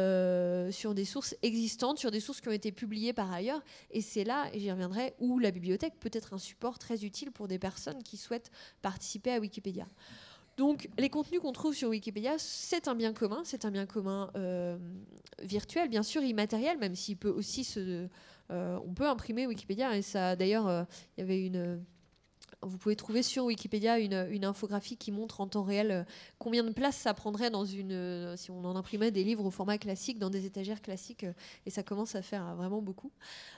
euh, sur des sources existantes, sur des sources qui ont été publiées par ailleurs, et c'est là, et j'y reviendrai, où la bibliothèque peut être un support très utile pour des personnes qui souhaitent participer à Wikipédia. Donc les contenus qu'on trouve sur Wikipédia, c'est un bien commun, c'est un bien commun euh, virtuel, bien sûr immatériel, même s'il peut aussi se... Euh, on peut imprimer Wikipédia, et ça, d'ailleurs, euh, il y avait une... Vous pouvez trouver sur Wikipédia une, une infographie qui montre en temps réel euh, combien de place ça prendrait dans une, euh, si on en imprimait des livres au format classique, dans des étagères classiques, euh, et ça commence à faire euh, vraiment beaucoup.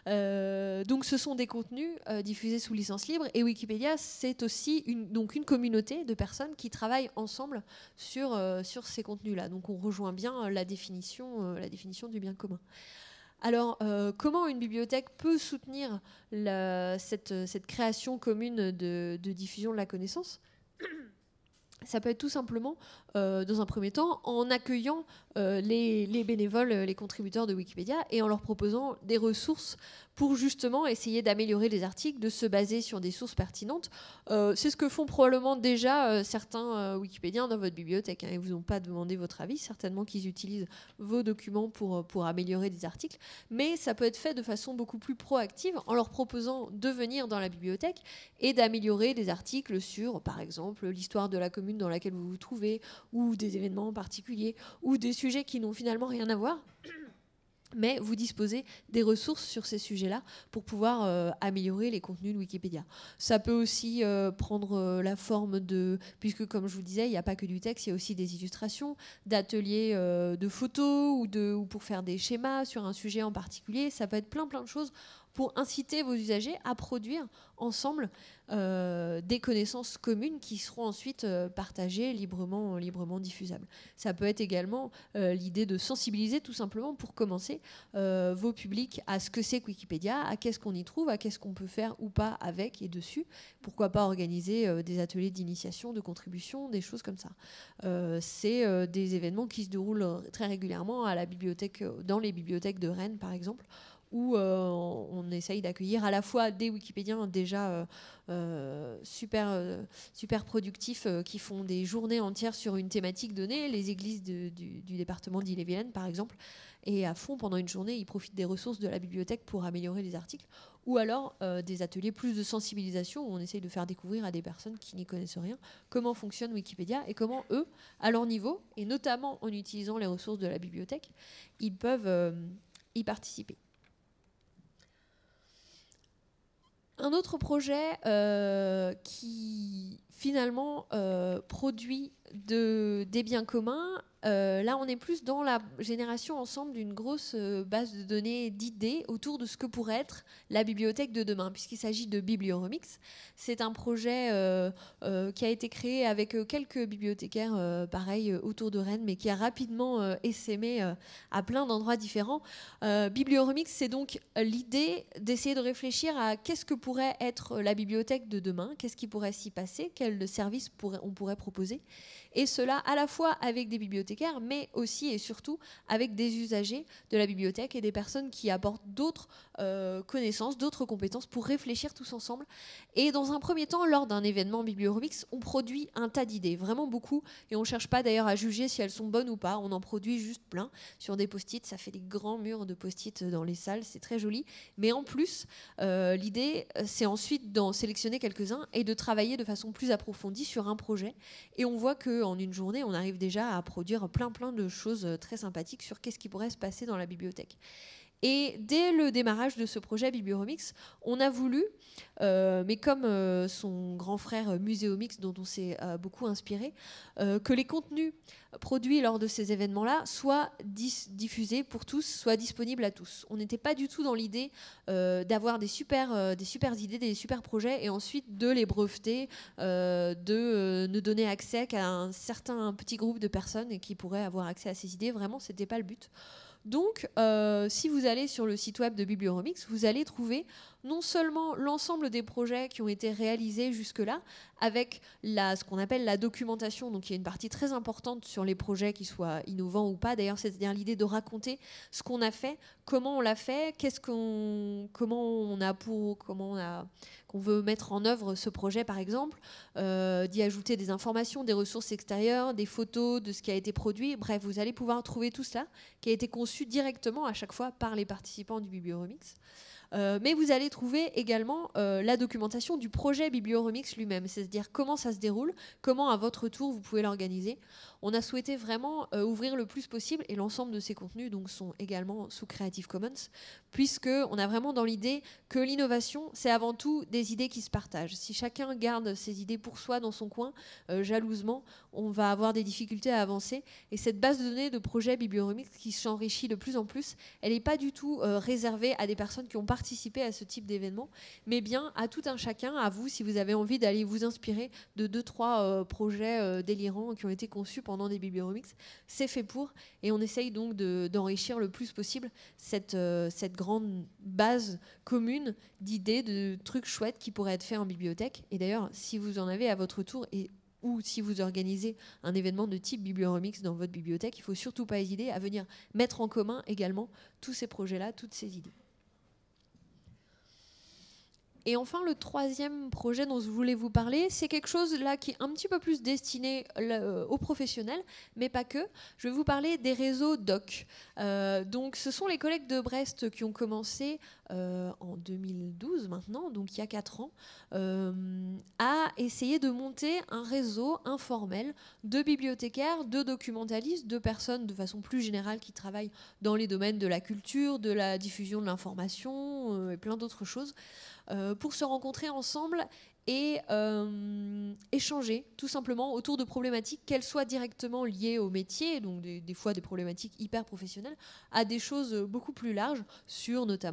Euh, donc ce sont des contenus euh, diffusés sous licence libre, et Wikipédia, c'est aussi une, donc une communauté de personnes qui travaillent ensemble sur, euh, sur ces contenus-là. Donc on rejoint bien la définition, euh, la définition du bien commun. Alors, euh, comment une bibliothèque peut soutenir la, cette, cette création commune de, de diffusion de la connaissance ? Ça peut être tout simplement, euh, dans un premier temps, en accueillant euh, les, les bénévoles, les contributeurs de Wikipédia, et en leur proposant des ressources pour justement essayer d'améliorer les articles, de se baser sur des sources pertinentes. Euh, c'est ce que font probablement déjà euh, certains euh, Wikipédiens dans votre bibliothèque, hein, et vous n'ont pas demandé votre avis, certainement qu'ils utilisent vos documents pour, pour améliorer des articles, mais ça peut être fait de façon beaucoup plus proactive en leur proposant de venir dans la bibliothèque et d'améliorer des articles sur, par exemple, l'histoire de la commune dans laquelle vous vous trouvez, ou des événements particuliers, ou des sujets qui n'ont finalement rien à voir. Mais vous disposez des ressources sur ces sujets-là pour pouvoir euh, améliorer les contenus de Wikipédia. Ça peut aussi euh, prendre euh, la forme de... Puisque, comme je vous disais, il n'y a pas que du texte, il y a aussi des illustrations, d'ateliers euh, de photos ou, de, ou pour faire des schémas sur un sujet en particulier. Ça peut être plein, plein de choses pour inciter vos usagers à produire ensemble euh, des connaissances communes qui seront ensuite euh, partagées, librement, librement diffusables. Ça peut être également euh, l'idée de sensibiliser tout simplement pour commencer euh, vos publics à ce que c'est que Wikipédia, à qu'est-ce qu'on y trouve, à qu'est-ce qu'on peut faire ou pas avec et dessus. Pourquoi pas organiser euh, des ateliers d'initiation, de contribution, des choses comme ça. Euh, c'est euh, des événements qui se déroulent très régulièrement à la bibliothèque, dans les bibliothèques de Rennes par exemple, où euh, on essaye d'accueillir à la fois des Wikipédiens déjà euh, euh, super, euh, super productifs euh, qui font des journées entières sur une thématique donnée, les églises de, du, du département d'Ille-et-Vilaine par exemple, et à fond pendant une journée ils profitent des ressources de la bibliothèque pour améliorer les articles, ou alors euh, des ateliers plus de sensibilisation où on essaye de faire découvrir à des personnes qui n'y connaissent rien comment fonctionne Wikipédia et comment eux, à leur niveau, et notamment en utilisant les ressources de la bibliothèque, ils peuvent euh, y participer. Un autre projet euh, qui finalement euh, produit de, des biens communs, euh, là on est plus dans la génération ensemble d'une grosse euh, base de données d'idées autour de ce que pourrait être la bibliothèque de demain, puisqu'il s'agit de Biblioremix. C'est un projet euh, euh, qui a été créé avec euh, quelques bibliothécaires euh, pareil euh, autour de Rennes, mais qui a rapidement euh, essaimé euh, à plein d'endroits différents. Euh, Biblioremix, c'est donc euh, l'idée d'essayer de réfléchir à qu'est-ce que pourrait être la bibliothèque de demain, qu'est-ce qui pourrait s'y passer, quels services pourrait, on pourrait proposer. Et cela à la fois avec des bibliothécaires, mais aussi et surtout avec des usagers de la bibliothèque et des personnes qui apportent d'autres euh, connaissances, d'autres compétences pour réfléchir tous ensemble. Et dans un premier temps, lors d'un événement Biblioremix, on produit un tas d'idées, vraiment beaucoup, et on ne cherche pas d'ailleurs à juger si elles sont bonnes ou pas, on en produit juste plein sur des post-it, ça fait des grands murs de post-it dans les salles, c'est très joli. Mais en plus, euh, l'idée, c'est ensuite d'en sélectionner quelques-uns et de travailler de façon plus approfondie sur un projet. Et on voit que en une journée, on arrive déjà à produire plein plein de choses très sympathiques sur qu'est-ce qui pourrait se passer dans la bibliothèque. Et dès le démarrage de ce projet Biblioremix, on a voulu, euh, mais comme euh, son grand frère Muséomix, dont on s'est euh, beaucoup inspiré, euh, que les contenus produits lors de ces événements-là soient dis- diffusés pour tous, soient disponibles à tous. On n'était pas du tout dans l'idée euh, d'avoir des super, euh, des super idées, des super projets, et ensuite de les breveter, euh, de euh, ne donner accès qu'à un certain petit groupe de personnes et qui pourraient avoir accès à ces idées. Vraiment, c'était pas le but. Donc, euh, si vous allez sur le site web de Biblioremix, vous allez trouver non seulement l'ensemble des projets qui ont été réalisés jusque-là, avec la, ce qu'on appelle la documentation, donc il y a une partie très importante sur les projets qui soient innovants ou pas, d'ailleurs, c'est-à-dire l'idée de raconter ce qu'on a fait, comment on l'a fait, qu'est-ce qu'on, comment on a pour, comment on a, qu'on veut mettre en œuvre ce projet, par exemple, euh, d'y ajouter des informations, des ressources extérieures, des photos de ce qui a été produit. Bref, vous allez pouvoir trouver tout cela qui a été conçu directement à chaque fois par les participants du Biblioremix. Euh, mais vous allez trouver également euh, la documentation du projet Biblioremix lui-même, c'est-à-dire comment ça se déroule, comment à votre tour vous pouvez l'organiser. On a souhaité vraiment euh, ouvrir le plus possible, et l'ensemble de ces contenus donc, sont également sous Creative Commons, puisqu'on a vraiment dans l'idée que l'innovation, c'est avant tout des idées qui se partagent. Si chacun garde ses idées pour soi dans son coin, euh, jalousement, on va avoir des difficultés à avancer. Et cette base de données de projet Biblioremix qui s'enrichit de plus en plus, elle n'est pas du tout euh, réservée à des personnes qui ont participé à ce type d'événement, mais bien à tout un chacun, à vous, si vous avez envie d'aller vous inspirer de deux, trois euh, projets euh, délirants qui ont été conçus pendant des Biblioremix. C'est fait pour, et on essaye donc de, d'enrichir le plus possible cette, euh, cette grande base commune d'idées, de trucs chouettes qui pourraient être faits en bibliothèque. Et d'ailleurs, si vous en avez à votre tour, et ou si vous organisez un événement de type Biblioremix dans votre bibliothèque, il ne faut surtout pas hésiter à venir mettre en commun également tous ces projets-là, toutes ces idées. Et enfin, le troisième projet dont je voulais vous parler, c'est quelque chose là qui est un petit peu plus destiné euh, aux professionnels, mais pas que. Je vais vous parler des réseaux doc. Euh, donc, ce sont les collègues de Brest qui ont commencé euh, en deux mille douze maintenant, donc il y a quatre ans, euh, à essayer de monter un réseau informel de bibliothécaires, de documentalistes, de personnes de façon plus générale qui travaillent dans les domaines de la culture, de la diffusion de l'information euh, et plein d'autres choses. Euh, pour se rencontrer ensemble et euh, échanger tout simplement autour de problématiques, qu'elles soient directement liées au métier, donc des, des fois des problématiques hyper professionnelles, à des choses beaucoup plus larges, sur notamment sur l'innovation,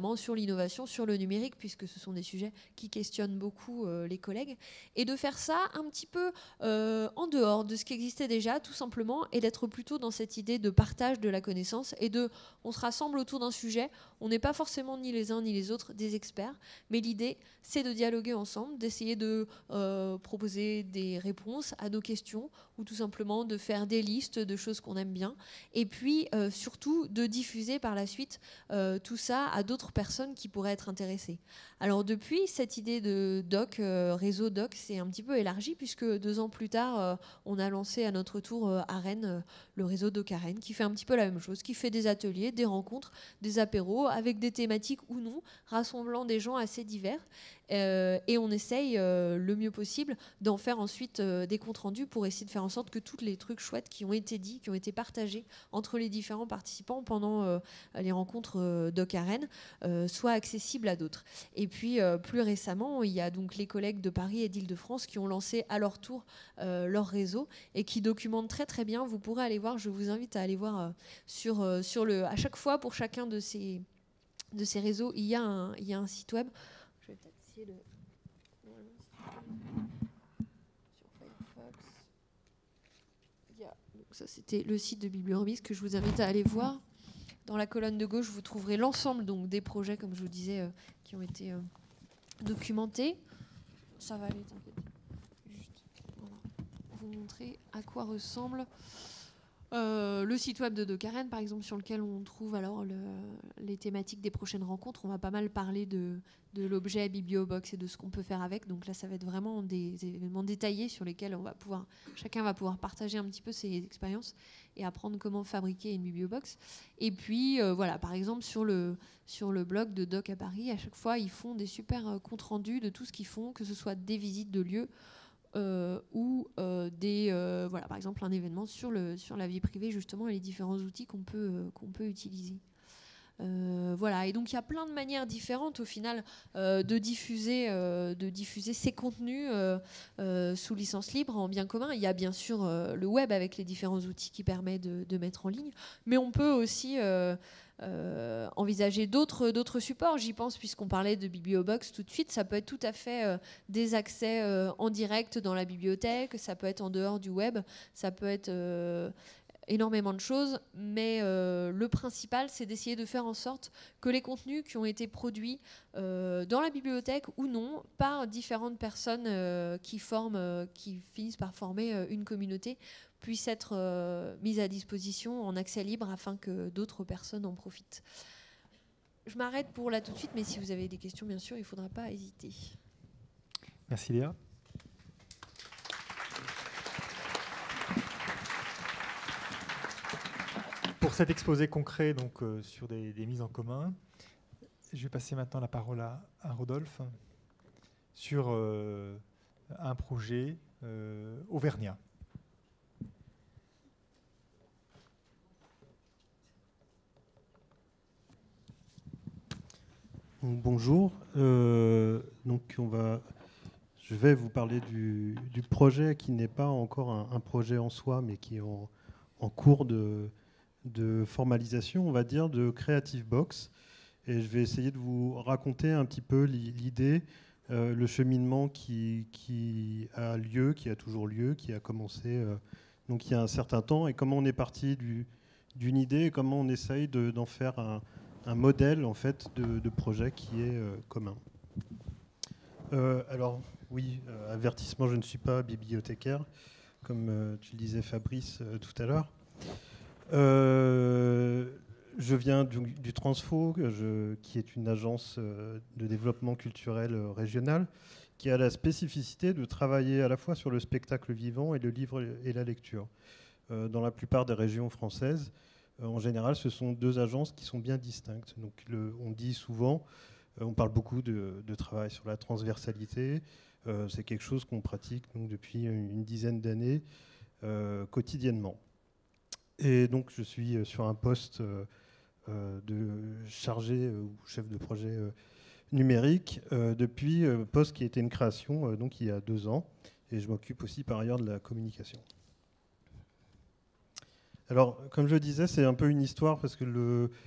l'innovation sur le numérique, puisque ce sont des sujets qui questionnent beaucoup euh, les collègues, et de faire ça un petit peu euh, en dehors de ce qui existait déjà, tout simplement, et d'être plutôt dans cette idée de partage de la connaissance, et de, on se rassemble autour d'un sujet, on n'est pas forcément ni les uns ni les autres des experts, mais l'idée, c'est de dialoguer ensemble, d'essayer de euh, proposer des réponses à nos questions, ou tout simplement de faire des listes de choses qu'on aime bien, et puis euh, surtout de diffuser par la suite euh, tout ça à d'autres personnes qui pourraient être intéressées. Alors depuis, cette idée de doc, euh, réseau doc, s'est un petit peu élargie, puisque deux ans plus tard, euh, on a lancé à notre tour euh, à Rennes, euh, le réseau Doc à Rennes, qui fait un petit peu la même chose, qui fait des ateliers, des rencontres, des apéros, avec des thématiques ou non, rassemblant des gens assez divers. Euh, et on essaye euh, le mieux possible d'en faire ensuite euh, des comptes rendus pour essayer de faire en sorte que tous les trucs chouettes qui ont été dits, qui ont été partagés entre les différents participants pendant euh, les rencontres euh, Doc à Rennes euh, soient accessibles à d'autres. Et puis euh, plus récemment, il y a donc les collègues de Paris et d'Île-de-France qui ont lancé à leur tour euh, leur réseau et qui documentent très très bien. Vous pourrez aller voir, je vous invite à aller voir euh, sur, euh, sur le... À chaque fois, pour chacun de ces, de ces réseaux, il y a un, il y a un site web. Je vais peut-être essayer de... Sur Firefox. Il y a... Donc ça, c'était le site de BiblioRemise que je vous invite à aller voir. Dans la colonne de gauche, vous trouverez l'ensemble donc, des projets, comme je vous disais, euh, qui ont été euh, documentés. Ça va aller, t'inquiète. Juste, voilà. Vous montrer à quoi ressemble euh, le site web de Doc à Rennes, par exemple, sur lequel on trouve alors le, les thématiques des prochaines rencontres. On va pas mal parler de, de l'objet BiblioBox et de ce qu'on peut faire avec. Donc là, ça va être vraiment des, des événements détaillés sur lesquels on va pouvoir, chacun va pouvoir partager un petit peu ses expériences et apprendre comment fabriquer une BiblioBox. Et puis, euh, voilà, par exemple, sur le, sur le blog de Doc à Paris, à chaque fois, ils font des super euh, comptes rendus de tout ce qu'ils font, que ce soit des visites de lieux, Euh, ou euh, des, euh, voilà, par exemple un événement sur, le, sur la vie privée justement et les différents outils qu'on peut, euh, qu'on peut utiliser. Euh, voilà, et donc il y a plein de manières différentes au final euh, de, diffuser, euh, de diffuser ces contenus euh, euh, sous licence libre en bien commun. Il y a bien sûr euh, le web avec les différents outils qui permettent de, de mettre en ligne, mais on peut aussi euh, euh, envisager d'autres, d'autres supports. J'y pense puisqu'on parlait de BiblioBox tout de suite. Ça peut être tout à fait euh, des accès euh, en direct dans la bibliothèque, ça peut être en dehors du web, ça peut être... Euh, énormément de choses, mais euh, le principal, c'est d'essayer de faire en sorte que les contenus qui ont été produits euh, dans la bibliothèque ou non, par différentes personnes euh, qui forment, euh, qui finissent par former euh, une communauté, puissent être euh, mis à disposition en accès libre afin que d'autres personnes en profitent. Je m'arrête pour là tout de suite, mais si vous avez des questions, bien sûr, il ne faudra pas hésiter.
Merci Léa. Pour cet exposé concret donc, euh, sur des, des mises en commun, je vais passer maintenant la parole à, à Rodolphe sur euh, un projet euh, auvergnat.
Bonjour, euh, donc on va, je vais vous parler du, du projet qui n'est pas encore un, un projet en soi, mais qui est en, en cours de, de formalisation, on va dire, de Creative Box. Et je vais essayer de vous raconter un petit peu l'idée, euh, le cheminement qui, qui a lieu, qui a toujours lieu, qui a commencé euh, donc il y a un certain temps, et comment on est parti du, d'une idée, et comment on essaye de, d'en faire un, un modèle en fait, de, de projet qui est euh, commun. Euh, alors, oui, euh, avertissement, je ne suis pas bibliothécaire, comme euh, tu le disais Fabrice euh, tout à l'heure. Euh, je viens du, du Transfo, je, qui est une agence euh, de développement culturel euh, régional, qui a la spécificité de travailler à la fois sur le spectacle vivant et le livre et la lecture. Euh, dans la plupart des régions françaises, euh, en général, ce sont deux agences qui sont bien distinctes. Donc, le, on dit souvent, euh, on parle beaucoup de, de travail sur la transversalité. Euh, c'est quelque chose qu'on pratique donc, depuis une dizaine d'années euh, quotidiennement. Et donc, je suis sur un poste euh, de chargé euh, ou chef de projet euh, numérique euh, depuis euh, poste qui a été une création euh, donc il y a deux ans. Et je m'occupe aussi par ailleurs de la communication. Alors, comme je le disais, c'est un peu une histoire parce que le,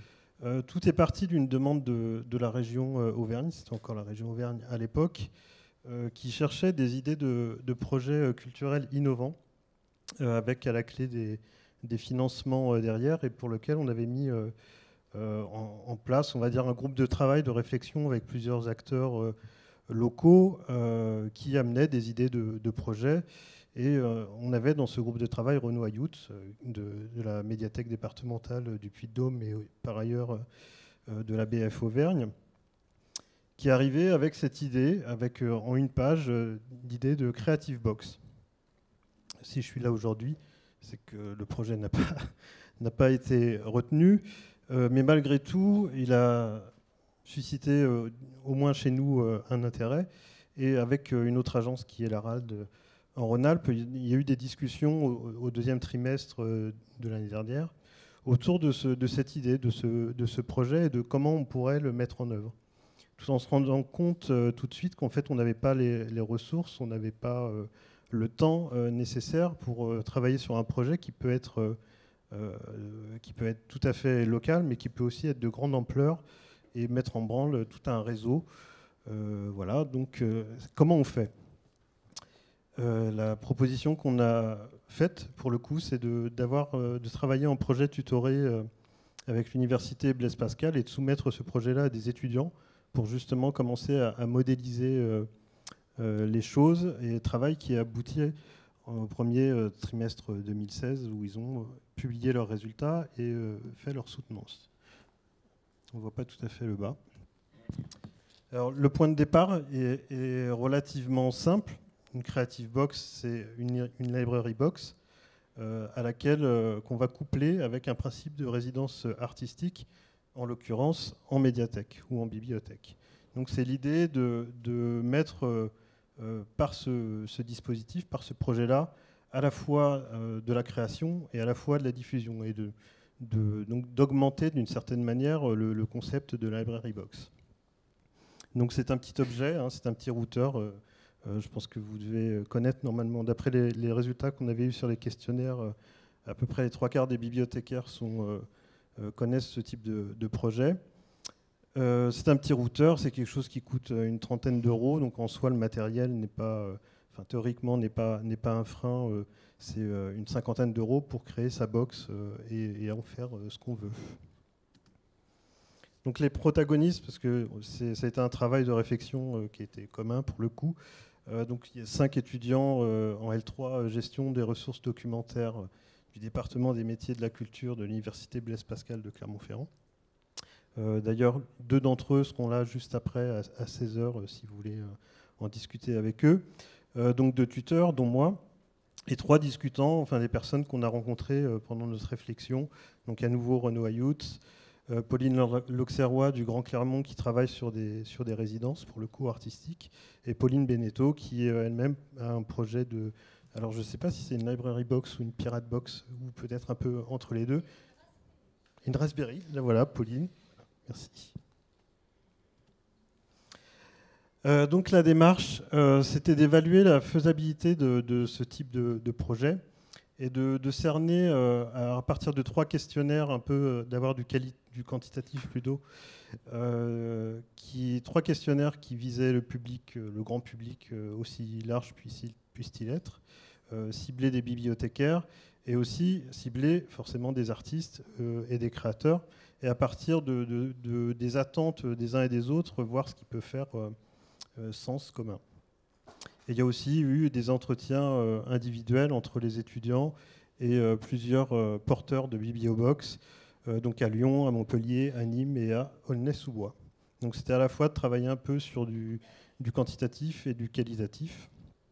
Euh, tout est parti d'une demande de, de la région euh, Auvergne, c'était encore la région Auvergne à l'époque, euh, qui cherchait des idées de, de projets euh, culturels innovants, euh, avec à la clé des, des financements euh, derrière, et pour lequel on avait mis euh, euh, en, en place, on va dire, un groupe de travail, de réflexion avec plusieurs acteurs euh, locaux euh, qui amenaient des idées de, de projets. Et euh, on avait dans ce groupe de travail Renaud Ayout, euh, de, de la médiathèque départementale du Puy-de-Dôme et euh, par ailleurs euh, de la B F Auvergne, qui arrivait avec cette idée, avec euh, en une page, euh, l'idée de Creative Box. Si je suis là aujourd'hui, c'est que le projet n'a pas, n'a pas été retenu, euh, mais malgré tout, il a suscité, euh, au moins chez nous, euh, un intérêt. Et avec euh, une autre agence qui est l'A R A L D, en Rhône-Alpes, il y a eu des discussions au, au deuxième trimestre de l'année dernière autour de, ce, de cette idée, de ce, de ce projet et de comment on pourrait le mettre en œuvre. Tout en se rendant compte euh, tout de suite qu'en fait, on n'avait pas les, les ressources, on n'avait pas euh, le temps euh, nécessaire pour euh, travailler sur un projet qui peut être, euh, euh, qui peut être tout à fait local, mais qui peut aussi être de grande ampleur et mettre en branle tout un réseau. Euh, voilà, donc euh, comment on fait ? Euh, la proposition qu'on a faite, pour le coup, c'est de, d'avoir, euh, de travailler en projet tutoré euh, avec l'université Blaise Pascal et de soumettre ce projet-là à des étudiants pour justement commencer à, à modéliser euh, euh, les choses, et travail qui a abouti au premier euh, trimestre deux mille seize où ils ont euh, publié leurs résultats et euh, fait leur soutenance. On ne voit pas tout à fait le bas. Alors, le point de départ est, est relativement simple. Une Creative Box, c'est une, une library box euh, à laquelle euh, qu'on va coupler avec un principe de résidence artistique, en l'occurrence en médiathèque ou en bibliothèque. Donc c'est l'idée de, de mettre euh, euh, par ce, ce dispositif, par ce projet-là, à la fois euh, de la création et à la fois de la diffusion, et de, de, donc d'augmenter d'une certaine manière le, le concept de library box. Donc c'est un petit objet, hein, c'est un petit routeur. Euh, Euh, je pense que vous devez connaître normalement, d'après les, les résultats qu'on avait eus sur les questionnaires, euh, à peu près les trois quarts des bibliothécaires sont, euh, euh, connaissent ce type de, de projet. Euh, c'est un petit routeur, c'est quelque chose qui coûte une trentaine d'euros, donc en soi le matériel n'est pas, euh, enfin théoriquement n'est pas, n'est pas un frein, euh, c'est euh, une cinquantaine d'euros pour créer sa box euh, et, et en faire euh, ce qu'on veut. Donc les protagonistes, parce que c'est, ça a été un travail de réflexion euh, qui était commun pour le coup. Euh, donc il y a cinq étudiants euh, en L trois, euh, gestion des ressources documentaires euh, du département des métiers de la culture de l'université Blaise Pascal de Clermont-Ferrand. Euh, d'ailleurs, deux d'entre eux seront là juste après, à, à seize heures, euh, si vous voulez euh, en discuter avec eux. Euh, donc deux tuteurs, dont moi, et trois discutants, enfin des personnes qu'on a rencontrées euh, pendant notre réflexion. Donc à nouveau Renaud Ayout, Euh, Pauline L'Auxerrois du Grand Clermont qui travaille sur des, sur des résidences pour le coup artistique, et Pauline Beneteau qui euh, elle-même a un projet de, alors je ne sais pas si c'est une library box ou une pirate box ou peut-être un peu entre les deux. Une Raspberry, là voilà Pauline, merci. Euh, donc la démarche, euh, c'était d'évaluer la faisabilité de, de ce type de, de projet et de, de cerner euh, à partir de trois questionnaires, un peu euh, d'avoir du, quali- du quantitatif plutôt, euh, qui, trois questionnaires qui visaient le public, euh, le grand public euh, aussi large puisse-t-il, puisse-t-il être, euh, cibler des bibliothécaires et aussi cibler forcément des artistes euh, et des créateurs, et à partir de, de, de, des attentes des uns et des autres, voir ce qui peut faire euh, euh, sens commun. Et il y a aussi eu des entretiens euh, individuels entre les étudiants et euh, plusieurs euh, porteurs de bibliobox, euh, donc à Lyon, à Montpellier, à Nîmes et à Aulnay-sous-Bois. Donc c'était à la fois de travailler un peu sur du, du quantitatif et du qualitatif.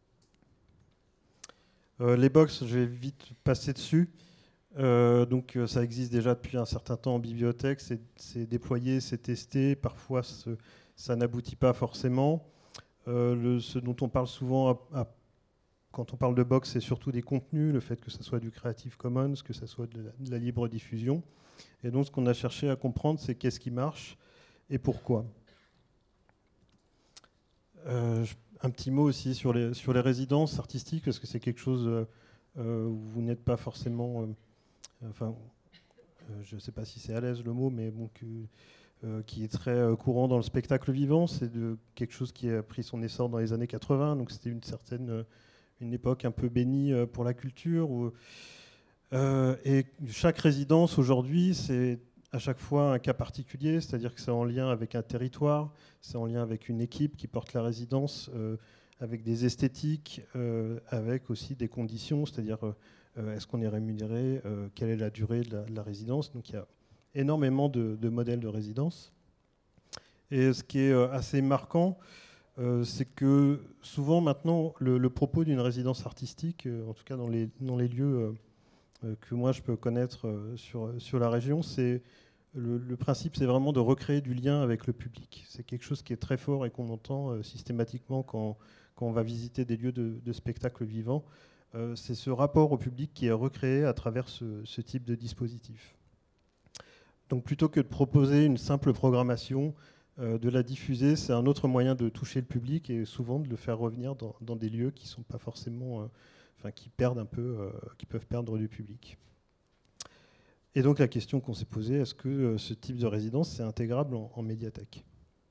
Euh, les box, je vais vite passer dessus. Euh, donc euh, ça existe déjà depuis un certain temps en bibliothèque, c'est, c'est déployé, c'est testé, parfois ce, ça n'aboutit pas forcément. Euh, le, ce dont on parle souvent à, à, quand on parle de box, c'est surtout des contenus, le fait que ce soit du Creative Commons, que ce soit de la, de la libre diffusion. Et donc ce qu'on a cherché à comprendre, c'est qu'est-ce qui marche et pourquoi. Euh, un petit mot aussi sur les, sur les résidences artistiques, parce que c'est quelque chose euh, où vous n'êtes pas forcément... Euh, enfin, je ne sais pas si c'est à l'aise le mot, mais bon, que, euh, qui est très euh, courant dans le spectacle vivant. C'est de quelque chose qui a pris son essor dans les années quatre-vingts, donc c'était une certaine, euh, une époque un peu bénie euh, pour la culture. Où, euh, et chaque résidence aujourd'hui, c'est à chaque fois un cas particulier, c'est-à-dire que c'est en lien avec un territoire, c'est en lien avec une équipe qui porte la résidence, euh, avec des esthétiques, euh, avec aussi des conditions, c'est-à-dire euh, est-ce qu'on est rémunéré, euh, quelle est la durée de la, de la résidence. Donc il y a énormément de, de modèles de résidence. Et ce qui est euh, assez marquant, euh, c'est que souvent maintenant, le, le propos d'une résidence artistique, euh, en tout cas dans les, dans les lieux euh, que moi je peux connaître euh, sur, sur la région, c'est le, le principe, c'est vraiment de recréer du lien avec le public. C'est quelque chose qui est très fort et qu'on entend euh, systématiquement quand, quand on va visiter des lieux de, de spectacle vivant. Euh, c'est ce rapport au public qui est recréé à travers ce, ce type de dispositif. Donc plutôt que de proposer une simple programmation, euh, de la diffuser, c'est un autre moyen de toucher le public et souvent de le faire revenir dans, dans des lieux qui sont pas forcément, euh, enfin qui perdent un peu, euh, qui peuvent perdre du public. Et donc la question qu'on s'est posée, est-ce que euh, ce type de résidence c'est intégrable en, en médiathèque?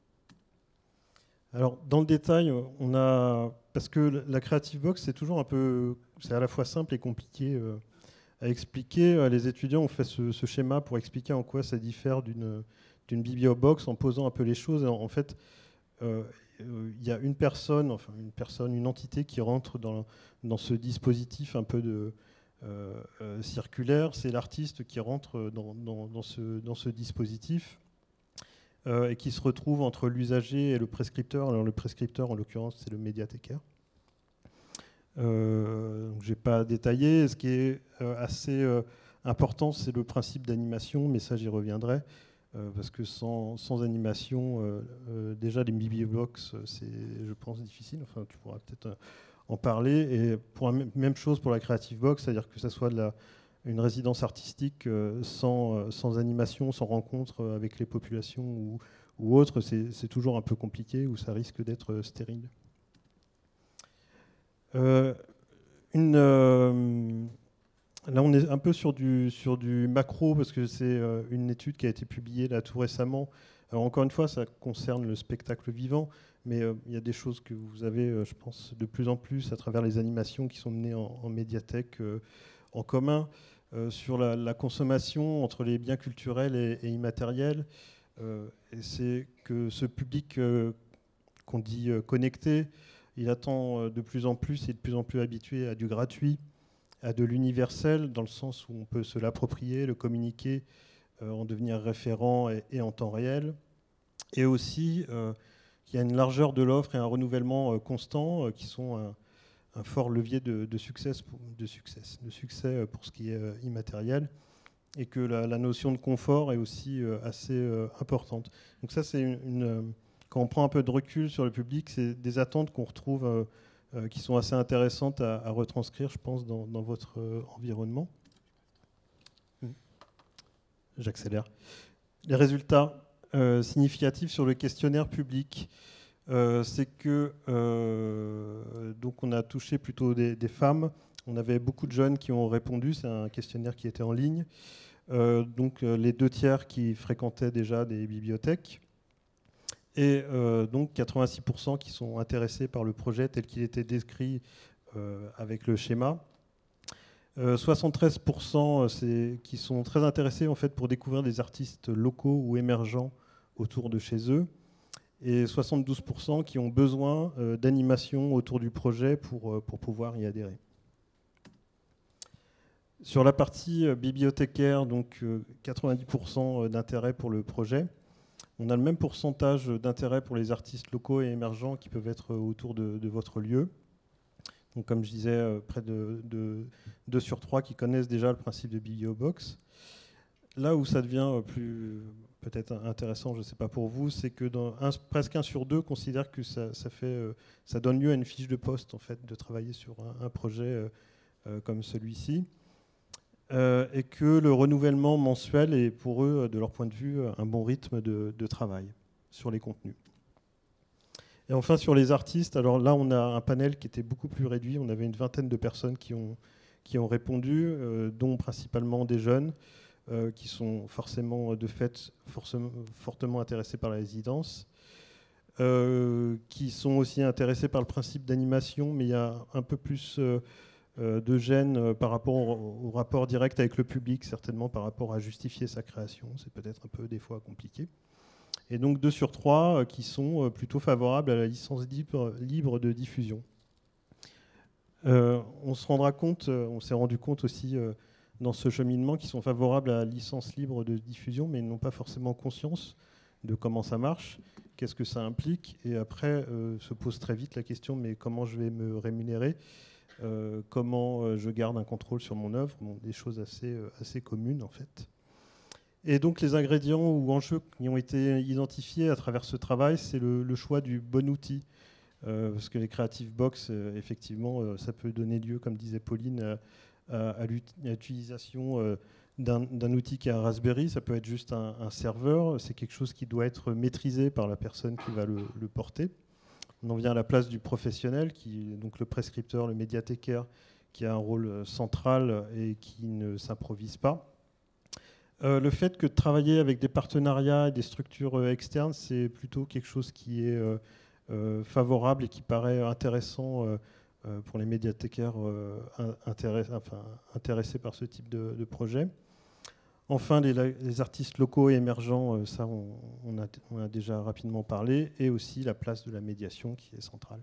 Alors dans le détail, on a, parce que la Creative Box c'est toujours un peu, c'est à la fois simple et compliqué euh, à expliquer. Les étudiants ont fait ce, ce schéma pour expliquer en quoi ça diffère d'une d'une bibliobox en posant un peu les choses. En, en fait, euh, il y a une personne, enfin une personne, une entité qui rentre dans, dans ce dispositif un peu de Euh, euh, circulaire, c'est l'artiste qui rentre dans, dans, dans, ce, dans ce dispositif euh, et qui se retrouve entre l'usager et le prescripteur. Alors le prescripteur, en l'occurrence, c'est le médiathécaire. Euh, je ne vais pas détailler. Ce qui est euh, assez euh, important, c'est le principe d'animation, mais ça, j'y reviendrai, euh, parce que sans, sans animation, euh, euh, déjà, les bibliobox, c'est, je pense, difficile. Enfin, tu pourras peut-être... Euh, en parler. Et pour la même chose pour la Creative Box, c'est-à-dire que ça soit de la, une résidence artistique euh, sans, euh, sans animation, sans rencontre avec les populations ou, ou autres, c'est toujours un peu compliqué ou ça risque d'être stérile. Euh, une, euh, là, on est un peu sur du, sur du macro parce que c'est euh, une étude qui a été publiée là tout récemment. Alors, encore une fois, ça concerne le spectacle vivant. Mais il euh, y a des choses que vous avez, euh, je pense, de plus en plus à travers les animations qui sont menées en, en médiathèque euh, en commun euh, sur la, la consommation entre les biens culturels et, et immatériels. Euh, et c'est que ce public euh, qu'on dit euh, connecté, il attend euh, de plus en plus et de plus en plus habitué à du gratuit, à de l'universel, dans le sens où on peut se l'approprier, le communiquer, euh, en devenir référent et, et en temps réel. Et aussi... Euh, il y a une largeur de l'offre et un renouvellement euh, constant euh, qui sont un, un fort levier de, de, succès, de, succès, de succès pour ce qui est euh, immatériel, et que la, la notion de confort est aussi euh, assez euh, importante. Donc ça, c'est une, une, quand on prend un peu de recul sur le public, c'est des attentes qu'on retrouve euh, euh, qui sont assez intéressantes à, à retranscrire, je pense, dans, dans votre euh, environnement. J'accélère. Les résultats Euh, significatif sur le questionnaire public, euh, c'est que euh, donc on a touché plutôt des, des femmes. On avait beaucoup de jeunes qui ont répondu. C'est un questionnaire qui était en ligne. Euh, donc euh, les deux tiers qui fréquentaient déjà des bibliothèques et euh, donc quatre-vingt-six pour cent qui sont intéressés par le projet tel qu'il était décrit euh, avec le schéma. Euh, soixante-treize pour cent qui sont très intéressés en fait pour découvrir des artistes locaux ou émergents autour de chez eux, et soixante-douze pour cent qui ont besoin euh, d'animation autour du projet pour, euh, pour pouvoir y adhérer. Sur la partie euh, bibliothécaire, donc euh, quatre-vingt-dix pour cent d'intérêt pour le projet. On a le même pourcentage d'intérêt pour les artistes locaux et émergents qui peuvent être autour de, de votre lieu. Donc, comme je disais, euh, près de deux sur trois qui connaissent déjà le principe de bibliobox. Là où ça devient euh, plus peut-être intéressant, je ne sais pas pour vous, c'est que dans un, presque un sur deux considère que ça, ça, fait, euh, ça donne lieu à une fiche de poste en fait, de travailler sur un, un projet euh, euh, comme celui-ci. Euh, et que le renouvellement mensuel est pour eux, de leur point de vue, un bon rythme de, de travail sur les contenus. Et enfin, sur les artistes, alors là, on a un panel qui était beaucoup plus réduit. On avait une vingtaine de personnes qui ont, qui ont répondu, euh, dont principalement des jeunes. euh, qui sont forcément de fait forcément, fortement intéressés par la résidence, euh, qui sont aussi intéressés par le principe d'animation, mais il y a un peu plus euh, euh, de gêne euh, par rapport au, au rapport direct avec le public, certainement par rapport à justifier sa création. C'est peut-être un peu des fois compliqué. Et donc deux sur trois euh, qui sont euh, plutôt favorables à la licence libre, libre de diffusion. Euh, on se rendra compte, euh, on s'est rendu compte aussi euh, dans ce cheminement qu'ils sont favorables à la licence libre de diffusion, mais ils n'ont pas forcément conscience de comment ça marche, qu'est-ce que ça implique, et après euh, se pose très vite la question, mais comment je vais me rémunérer, euh, comment euh, je garde un contrôle sur mon œuvre, bon, des choses assez, euh, assez communes en fait. Et donc les ingrédients ou enjeux qui ont été identifiés à travers ce travail, c'est le, le choix du bon outil. Euh, parce que les Creative Box, euh, effectivement, euh, ça peut donner lieu, comme disait Pauline, à, à l'utilisation euh, d'un outil qui est un Raspberry. Ça peut être juste un, un serveur. C'est quelque chose qui doit être maîtrisé par la personne qui va le, le porter. On en vient à la place du professionnel, qui, donc le prescripteur, le médiathécaire, qui a un rôle central et qui ne s'improvise pas. Euh, le fait que de travailler avec des partenariats et des structures euh, externes, c'est plutôt quelque chose qui est euh, euh, favorable et qui paraît intéressant euh, euh, pour les médiathécaires euh, intéress enfin, intéressés par ce type de, de projet. Enfin, les, les artistes locaux et émergents, euh, ça on, on, a, on a déjà rapidement parlé, et aussi la place de la médiation qui est centrale.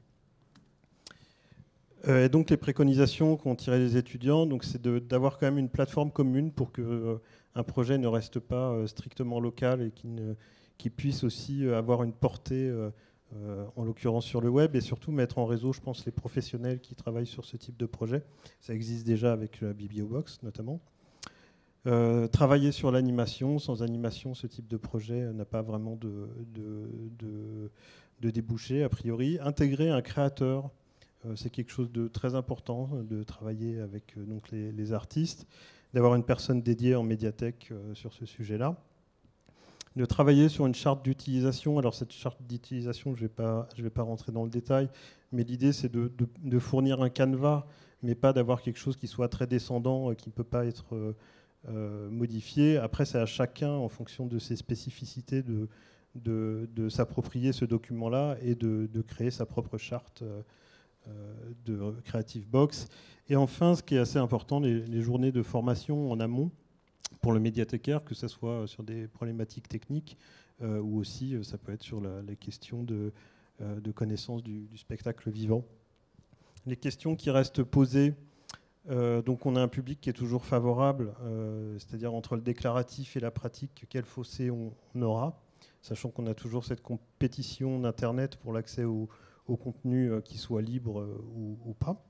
Euh, et donc les préconisations qu'ont tirées les étudiants, donc c'est d'avoir quand même une plateforme commune pour que euh, un projet ne reste pas euh, strictement local et qu'il qui puisse aussi euh, avoir une portée, euh, euh, en l'occurrence sur le web, et surtout mettre en réseau, je pense, les professionnels qui travaillent sur ce type de projet. Ça existe déjà avec la BiblioBox notamment. Euh, travailler sur l'animation. Sans animation, ce type de projet n'a pas vraiment de, de, de, de débouché, a priori. Intégrer un créateur, euh, c'est quelque chose de très important, de travailler avec euh, donc les, les artistes, d'avoir une personne dédiée en médiathèque euh, sur ce sujet-là. De travailler sur une charte d'utilisation. Alors cette charte d'utilisation, je ne vais pas, je vais pas rentrer dans le détail, mais l'idée c'est de, de, de fournir un canevas, mais pas d'avoir quelque chose qui soit très descendant, euh, qui ne peut pas être... Euh, Euh, modifié. Après, c'est à chacun, en fonction de ses spécificités, de, de, de s'approprier ce document-là et de, de créer sa propre charte euh, de Creative Box. Et enfin, ce qui est assez important, les, les journées de formation en amont pour le médiathécaire, que ce soit sur des problématiques techniques euh, ou aussi, euh, ça peut être sur la, les questions de, euh, de connaissance du, du spectacle vivant. Les questions qui restent posées. Euh, donc on a un public qui est toujours favorable, euh, c'est-à-dire entre le déclaratif et la pratique, quel fossé on, on aura, sachant qu'on a toujours cette compétition d'Internet pour l'accès au, au contenu, euh, qui soit libre euh, ou, ou pas.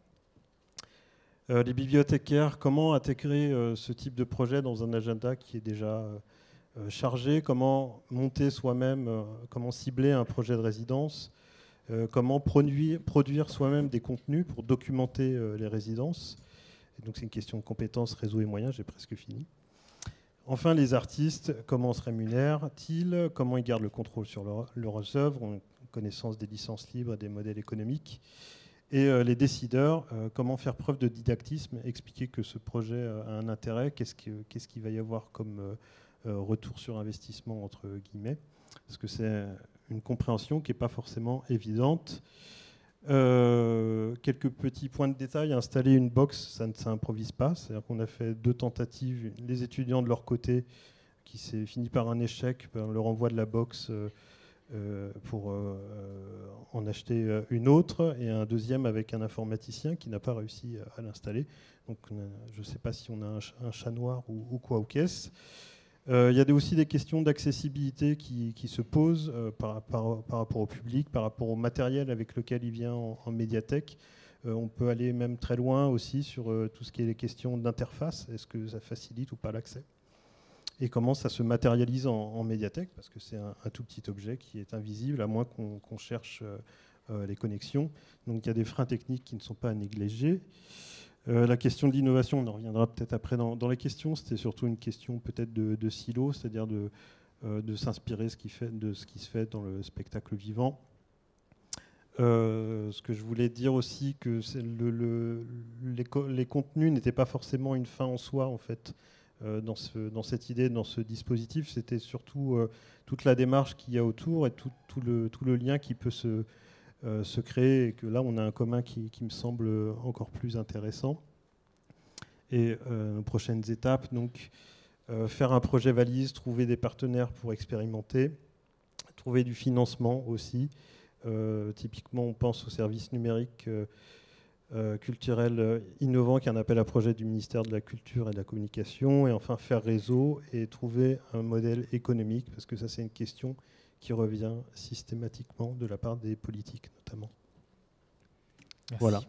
Euh, les bibliothécaires, comment intégrer euh, ce type de projet dans un agenda qui est déjà euh, chargé, comment monter soi-même, euh, comment cibler un projet de résidence, euh, comment produire, produire soi-même des contenus pour documenter euh, les résidences. Et donc c'est une question de compétences, réseau et moyens, j'ai presque fini. Enfin, les artistes, comment se rémunèrent-ils? Comment ils gardent le contrôle sur leur, leurs œuvres, en connaissance des licences libres et des modèles économiques? Et euh, les décideurs, euh, comment faire preuve de didactisme, expliquer que ce projet a un intérêt, qu'est-ce qu'il qu'est-ce qu'il va y avoir comme euh, retour sur investissement, entre guillemets, parce que c'est une compréhension qui n'est pas forcément évidente. Euh, quelques petits points de détail. Installer une box, ça ne s'improvise pas. C'est-à-dire qu'on a fait deux tentatives, les étudiants de leur côté, qui s'est fini par un échec, par le renvoi de la box euh, euh, pour euh, en acheter une autre, et un deuxième avec un informaticien qui n'a pas réussi à l'installer. Donc a, je ne sais pas si on a un, un chat noir ou, ou quoi ou qu'est-ce. Il euh, y a aussi des questions d'accessibilité qui, qui se posent euh, par, par, par rapport au public, par rapport au matériel avec lequel il vient en, en médiathèque. Euh, on peut aller même très loin aussi sur euh, tout ce qui est les questions d'interface. Est-ce que ça facilite ou pas l'accès? Et comment ça se matérialise en, en médiathèque? Parce que c'est un, un tout petit objet qui est invisible, à moins qu'on qu'on cherche euh, euh, les connexions. Donc il y a des freins techniques qui ne sont pas à négliger. Euh, la question de l'innovation, on en reviendra peut-être après dans, dans les questions, c'était surtout une question peut-être de, de silo, c'est-à-dire de, euh, de s'inspirer ce qui fait, de ce qui se fait dans le spectacle vivant. Euh, ce que je voulais dire aussi, que le, le, les, les contenus n'étaient pas forcément une fin en soi, en fait. euh, dans, ce, dans cette idée, dans ce dispositif, c'était surtout euh, toute la démarche qu'il y a autour et tout, tout, le, tout le lien qui peut se, euh, se créer, et que là, on a un commun qui, qui me semble encore plus intéressant. Et euh, nos prochaines étapes, donc, euh, faire un projet valise, trouver des partenaires pour expérimenter, trouver du financement aussi. Euh, typiquement, on pense aux services numériques euh, euh, culturels innovants, qui est un appel à projet du ministère de la Culture et de la Communication. Et enfin, faire réseau et trouver un modèle économique, parce que ça, c'est une question qui revient systématiquement de la part des politiques, notamment.
Merci.
Voilà.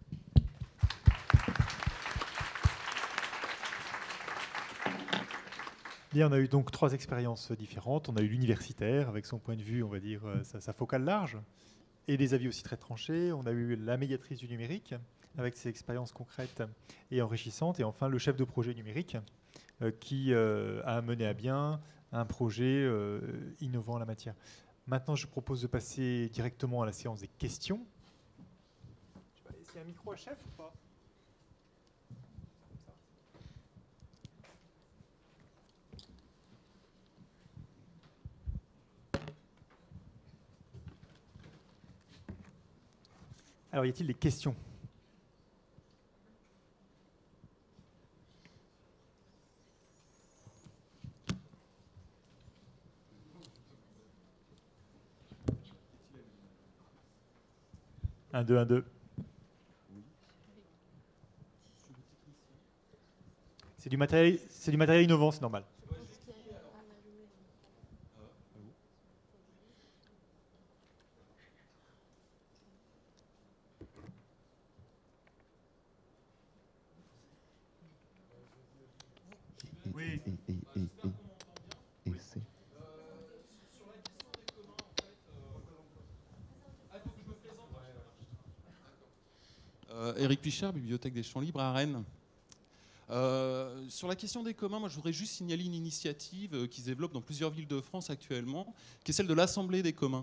Bien, on a eu donc trois expériences différentes. On a eu l'universitaire, avec son point de vue, on va dire, sa, sa focale large, et des avis aussi très tranchés. On a eu la médiatrice du numérique, avec ses expériences concrètes et enrichissantes. Et enfin, le chef de projet numérique, euh, qui euh, a mené à bien un projet euh, innovant en la matière. Maintenant, je propose de passer directement à la séance des questions. Est-ce qu'il y a un micro à chef ou pas ? Alors, y a-t-il des questions ? Un, deux, un, deux. C'est du matériel, c'est du matériel innovant, c'est normal. Oui.
Et, et, et, et, et c'est...
Euh, Éric Pichard, Bibliothèque des Champs Libres à Rennes. Euh, sur la question des communs, moi je voudrais juste signaler une initiative euh, qui se développe dans plusieurs villes de France actuellement, qui est celle de l'Assemblée des communs.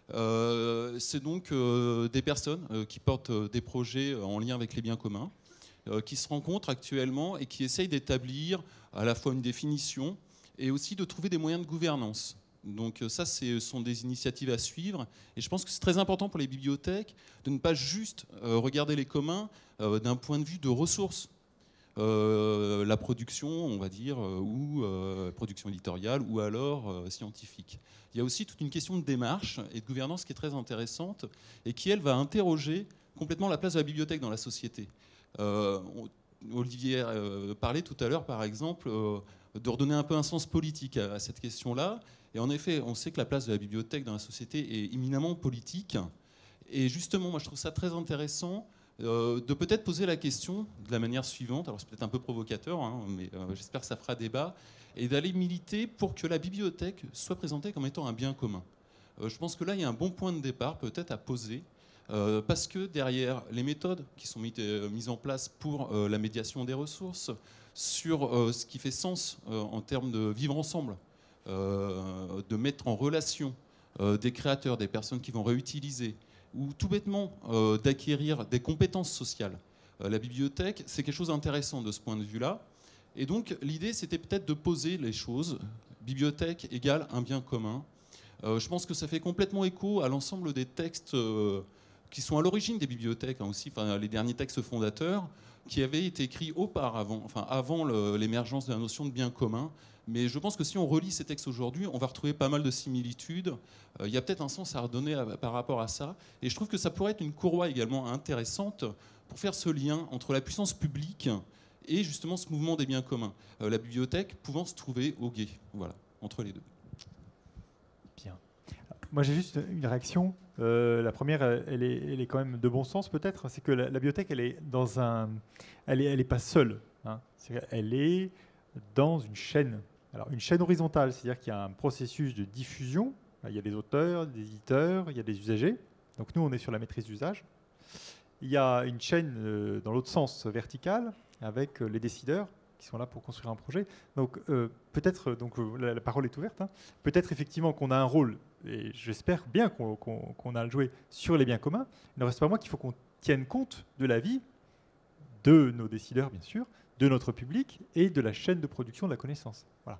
Euh, c'est donc euh, des personnes euh, qui portent euh, des projets euh, en lien avec les biens communs, euh, qui se rencontrent actuellement et qui essayent d'établir à la fois une définition et aussi de trouver des moyens de gouvernance. Donc ça, ce sont des initiatives à suivre. Et je pense que c'est très important pour les bibliothèques de ne pas juste euh, regarder les communs euh, d'un point de vue de ressources. Euh, la production, on va dire, euh, ou euh, production éditoriale, ou alors euh, scientifique. Il y a aussi toute une question de démarche et de gouvernance qui est très intéressante et qui, elle, va interroger complètement la place de la bibliothèque dans la société. Euh, Olivier euh, parlait tout à l'heure, par exemple, euh, de redonner un peu un sens politique à, à cette question-là. Et en effet, on sait que la place de la bibliothèque dans la société est éminemment politique. Et justement, moi, je trouve ça très intéressant euh, de peut-être poser la question de la manière suivante. Alors, c'est peut-être un peu provocateur, hein, mais euh, j'espère que ça fera débat. Et d'aller militer pour que la bibliothèque soit présentée comme étant un bien commun. Euh, je pense que là, il y a un bon point de départ peut-être à poser. Euh, parce que derrière les méthodes qui sont mises, euh, mises en place pour euh, la médiation des ressources, sur euh, ce qui fait sens euh, en termes de vivre ensemble, Euh, de mettre en relation euh, des créateurs, des personnes qui vont réutiliser, ou tout bêtement euh, d'acquérir des compétences sociales. Euh, la bibliothèque, c'est quelque chose d'intéressant de ce point de vue-là. Et donc l'idée, c'était peut-être de poser les choses. Bibliothèque égale un bien commun. Euh, je pense que ça fait complètement écho à l'ensemble des textes euh, qui sont à l'origine des bibliothèques, hein, aussi, enfin, les derniers textes fondateurs, qui avaient été écrits auparavant, enfin avant le, l'émergence de la notion de bien commun. Mais je pense que si on relit ces textes aujourd'hui, on va retrouver pas mal de similitudes. Euh, il y a peut-être un sens à redonner à, par rapport à ça. Et je trouve que ça pourrait être une courroie également intéressante pour faire ce lien entre la puissance publique et justement ce mouvement des biens communs. Euh, la bibliothèque pouvant se trouver au gué, voilà, entre les deux.
Bien. Moi, j'ai juste une réaction. Euh, la première, elle est, elle est quand même de bon sens, peut-être. C'est que la, la bibliothèque, elle est dans un, elle est, elle est pas seule. Hein. C'est, elle est dans une chaîne. Alors, une chaîne horizontale, c'est-à-dire qu'il y a un processus de diffusion. Il y a des auteurs, des éditeurs, il y a des usagers. Donc, nous, on est sur la maîtrise d'usage. Il y a une chaîne euh, dans l'autre sens, verticale, avec euh, les décideurs qui sont là pour construire un projet. Donc, euh, peut-être, donc euh, la, la parole est ouverte. Hein. Peut-être effectivement qu'on a un rôle, et j'espère bien qu'on, qu'on, qu'on a le joué sur les biens communs. Il ne reste pas moins qu'il faut qu'on tienne compte de la vie de nos décideurs, bien sûr, de notre public et de la chaîne de production de la connaissance. Voilà.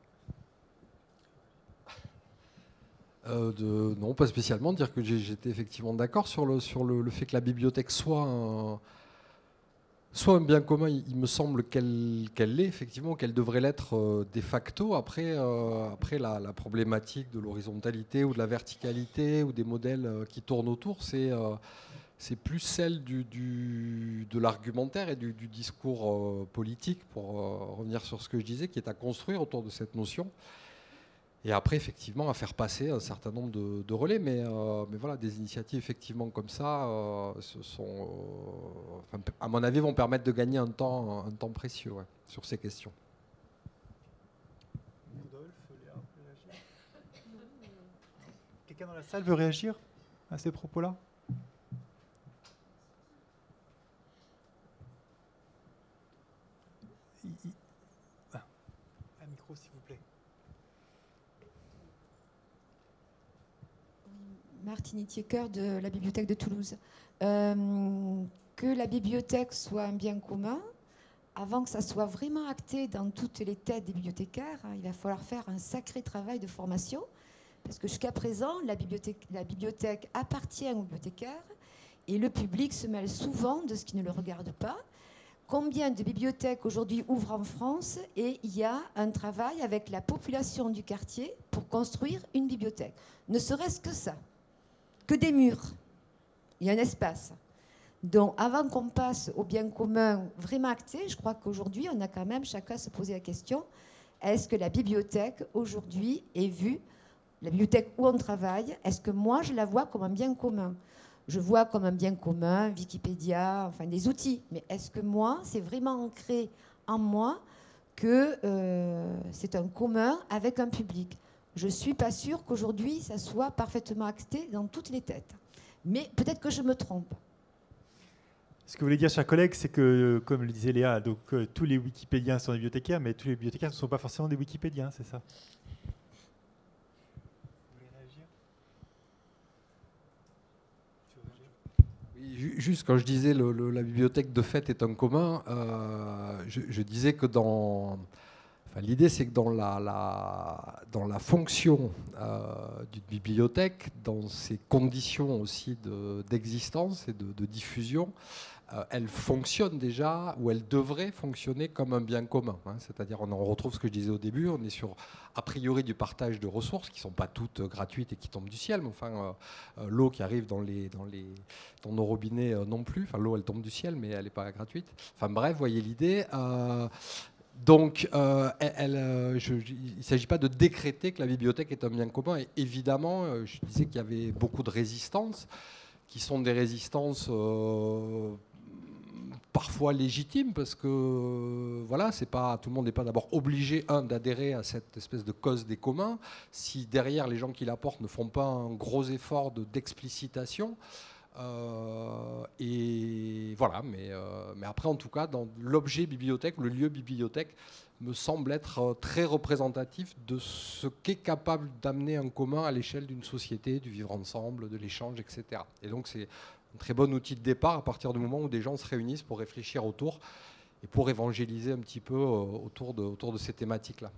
Euh, de, non, pas spécialement. Dire que j'étais effectivement d'accord sur, le, sur le, le fait que la bibliothèque soit un, soit un bien commun. Il, il me semble qu'elle qu'elle l'est, effectivement, qu'elle devrait l'être euh, de facto. Après, euh, après la, la problématique de l'horizontalité ou de la verticalité ou des modèles euh, qui tournent autour, c'est euh, c'est plus celle du, du, de l'argumentaire et du, du discours euh, politique, pour euh, revenir sur ce que je disais, qui est à construire autour de cette notion. Et après, effectivement, à faire passer un certain nombre de, de relais. Mais, euh, mais voilà, des initiatives effectivement comme ça, euh, ce sont, euh, enfin, à mon avis, vont permettre de gagner un temps, un temps précieux ouais, sur ces questions.
Quelqu'un dans la salle veut réagir à ces propos-là ? Ah, un micro, s'il vous plaît.
Martine Thiéqueur de la Bibliothèque de Toulouse. Euh, que la bibliothèque soit un bien commun, avant que ça soit vraiment acté dans toutes les têtes des bibliothécaires, hein, il va falloir faire un sacré travail de formation, parce que jusqu'à présent, la bibliothèque, la bibliothèque appartient aux bibliothécaires, et le public se mêle souvent de ce qui ne le regarde pas. Combien de bibliothèques aujourd'hui ouvrent en France, et il y a un travail avec la population du quartier pour construire une bibliothèque. Ne serait-ce que ça. Que des murs, il y a un espace. Donc, avant qu'on passe au bien commun vraiment acté, je crois qu'aujourd'hui, on a quand même chacun à se poser la question, est-ce que la bibliothèque, aujourd'hui, est vue, la bibliothèque où on travaille, est-ce que moi, je la vois comme un bien commun ? Je vois comme un bien commun, Wikipédia, enfin des outils, mais est-ce que moi, c'est vraiment ancré en moi que euh, c'est un commun avec un public ? Je ne suis pas sûre qu'aujourd'hui, ça soit parfaitement acté dans toutes les têtes. Mais peut-être que je me trompe.
Ce que vous voulez dire, chers collègues, c'est que, comme le disait Léa, donc, euh, tous les wikipédiens sont des bibliothécaires, mais tous les bibliothécaires ne sont pas forcément des wikipédiens, c'est ça ? Vous voulez réagir ?
Oui, juste quand je disais le, le, la bibliothèque de fait est un commun, euh, je, je disais que dans... Enfin, l'idée, c'est que dans la, la, dans la fonction euh, d'une bibliothèque, dans ses conditions aussi de, d'existence et de, de diffusion, euh, elle fonctionne déjà, ou elle devrait fonctionner comme un bien commun. Hein. C'est-à-dire, on en retrouve ce que je disais au début, on est sur, a priori, du partage de ressources qui ne sont pas toutes gratuites et qui tombent du ciel, mais enfin, euh, l'eau qui arrive dans, les, dans, les, dans nos robinets euh, non plus. Enfin, l'eau, elle tombe du ciel, mais elle n'est pas gratuite. Enfin, bref, voyez l'idée. Euh, Donc, euh, elle, elle, euh, je, je, il ne s'agit pas de décréter que la bibliothèque est un bien commun. Et évidemment, euh, je disais qu'il y avait beaucoup de résistances, qui sont des résistances euh, parfois légitimes, parce que euh, voilà, c'est pas, tout le monde n'est pas d'abord obligé, un, d'adhérer à cette espèce de cause des communs. Si derrière, les gens qui la portent ne font pas un gros effort de, d'explicitation, Euh, et voilà, mais, euh, mais après, en tout cas, dans l'objet bibliothèque, le lieu bibliothèque me semble être très représentatif de ce qu'est capable d'amener un commun à l'échelle d'une société, du vivre ensemble, de l'échange, et cetera. Et donc, c'est un très bon outil de départ à partir du moment où des gens se réunissent pour réfléchir autour et pour évangéliser un petit peu autour de, autour de ces thématiques-là.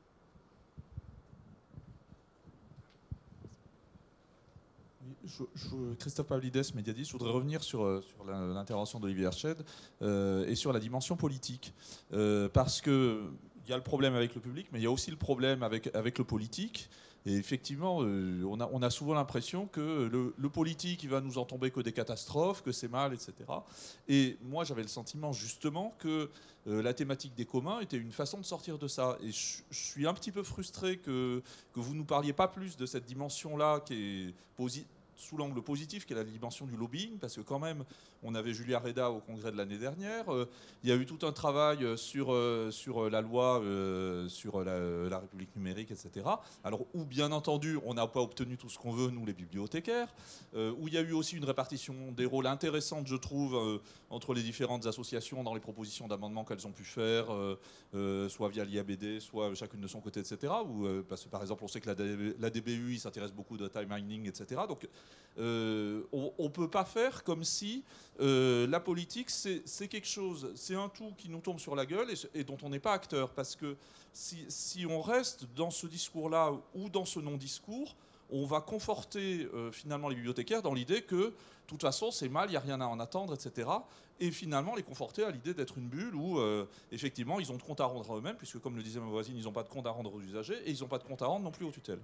Je, je, Christophe Pavlides, médiadiste, je voudrais revenir sur, sur l'intervention d'Olivier Hersched euh, et sur la dimension politique. Euh, parce qu'il y a le problème avec le public, mais il y a aussi le problème avec, avec le politique. Et effectivement, euh, on, a, on a souvent l'impression que le, le politique, il va nous en tomber que des catastrophes, que c'est mal, et cetera. Et moi, j'avais le sentiment justement que euh, la thématique des communs était une façon de sortir de ça. Et je, je suis un petit peu frustré que, que vous ne nous parliez pas plus de cette dimension-là qui est positive, sous l'angle positif, qui est la dimension du lobbying, parce que quand même, on avait Julia Reda au congrès de l'année dernière, euh, il y a eu tout un travail sur, euh, sur la loi, euh, sur la, la République numérique, et cetera. Alors, où bien entendu, on n'a pas obtenu tout ce qu'on veut, nous les bibliothécaires, euh, où il y a eu aussi une répartition des rôles intéressante, je trouve, euh, entre les différentes associations dans les propositions d'amendements qu'elles ont pu faire, euh, euh, soit via l'I A B D, soit chacune de son côté, et cetera. Où, euh, parce que par exemple, on sait que la, la D B U, il s'intéresse beaucoup de time mining, et cetera. Donc, Euh, on ne peut pas faire comme si euh, la politique, c'est quelque chose, c'est un tout qui nous tombe sur la gueule et, et dont on n'est pas acteur. Parce que si, si on reste dans ce discours-là ou dans ce non-discours, on va conforter euh, finalement les bibliothécaires dans l'idée que, de toute façon, c'est mal, il n'y a rien à en attendre, et cetera. Et finalement, les conforter à l'idée d'être une bulle où, euh, effectivement, ils ont de compte à rendre à eux-mêmes, puisque, comme le disait ma voisine, ils n'ont pas de compte à rendre aux usagers et ils n'ont pas de compte à rendre non plus aux tutelles.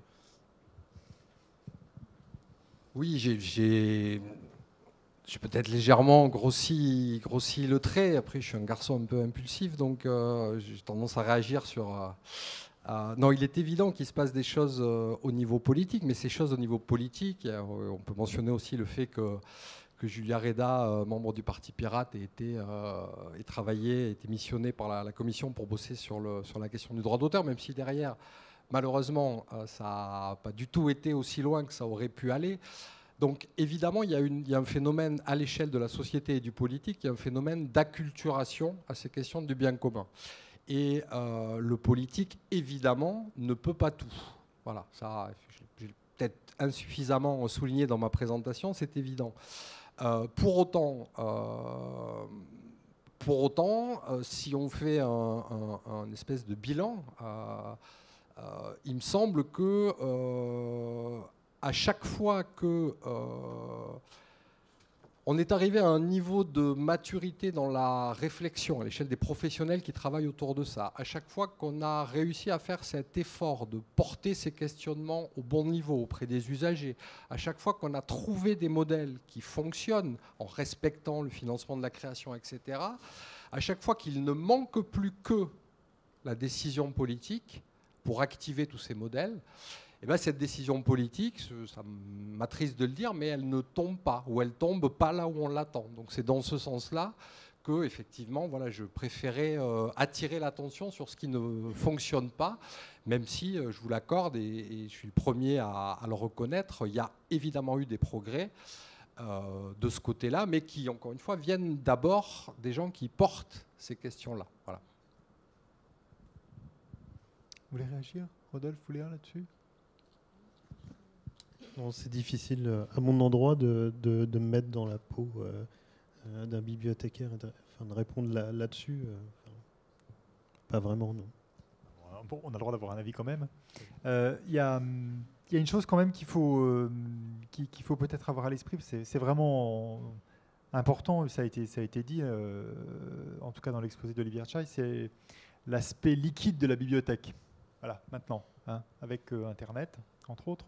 Oui, j'ai j'ai peut-être légèrement grossi, grossi le trait. Après, je suis un garçon un peu impulsif, donc euh, j'ai tendance à réagir sur... Euh, euh, non, il est évident qu'il se passe des choses euh, au niveau politique, mais ces choses au niveau politique, euh, on peut mentionner aussi le fait que, que Julia Reda, euh, membre du Parti Pirate, ait été euh, ait travaillé, ait été missionné par la, la commission pour bosser sur, le, sur la question du droit d'auteur, même si derrière... Malheureusement, ça n'a pas du tout été aussi loin que ça aurait pu aller. Donc évidemment, il y a, une, il y a un phénomène à l'échelle de la société et du politique, il y a un phénomène d'acculturation à ces questions du bien commun. Et euh, le politique, évidemment, ne peut pas tout. Voilà, ça, j'ai peut-être insuffisamment souligné dans ma présentation, c'est évident. Euh, pour autant... Euh, pour autant, euh, si on fait un, un, un espèce de bilan... Euh, Euh, il me semble que euh, à chaque fois que euh, on est arrivé à un niveau de maturité dans la réflexion à l'échelle des professionnels qui travaillent autour de ça, à chaque fois qu'on a réussi à faire cet effort de porter ces questionnements au bon niveau auprès des usagers, à chaque fois qu'on a trouvé des modèles qui fonctionnent en respectant le financement de la création, et cetera, à chaque fois qu'il ne manque plus que la décision politique pour activer tous ces modèles, et bien cette décision politique, ça m'attriste de le dire, mais elle ne tombe pas, ou elle tombe pas là où on l'attend. Donc c'est dans ce sens-là que, effectivement, voilà, je préférais euh, attirer l'attention sur ce qui ne fonctionne pas, même si, euh, je vous l'accorde, et, et je suis le premier à, à le reconnaître, il y a évidemment eu des progrès euh, de ce côté-là, mais qui, encore une fois, viennent d'abord des gens qui portent ces questions-là. Voilà.
Vous voulez réagir, Rodolphe, vous voulez là-dessus?
C'est difficile, à mon endroit, de, de, de me mettre dans la peau euh, d'un bibliothécaire, et de, enfin, de répondre là, là-dessus. Euh, enfin, pas vraiment, non.
Bon, on a le droit d'avoir un avis quand même. Il euh, y, y a une chose quand même qu'il faut, euh, qu'il, qu'il faut peut-être avoir à l'esprit, c'est, c'est vraiment important, ça a été, ça a été dit, euh, en tout cas dans l'exposé d'Olivier Chai, c'est l'aspect liquide de la bibliothèque. Voilà, maintenant, hein, avec euh, Internet, entre autres,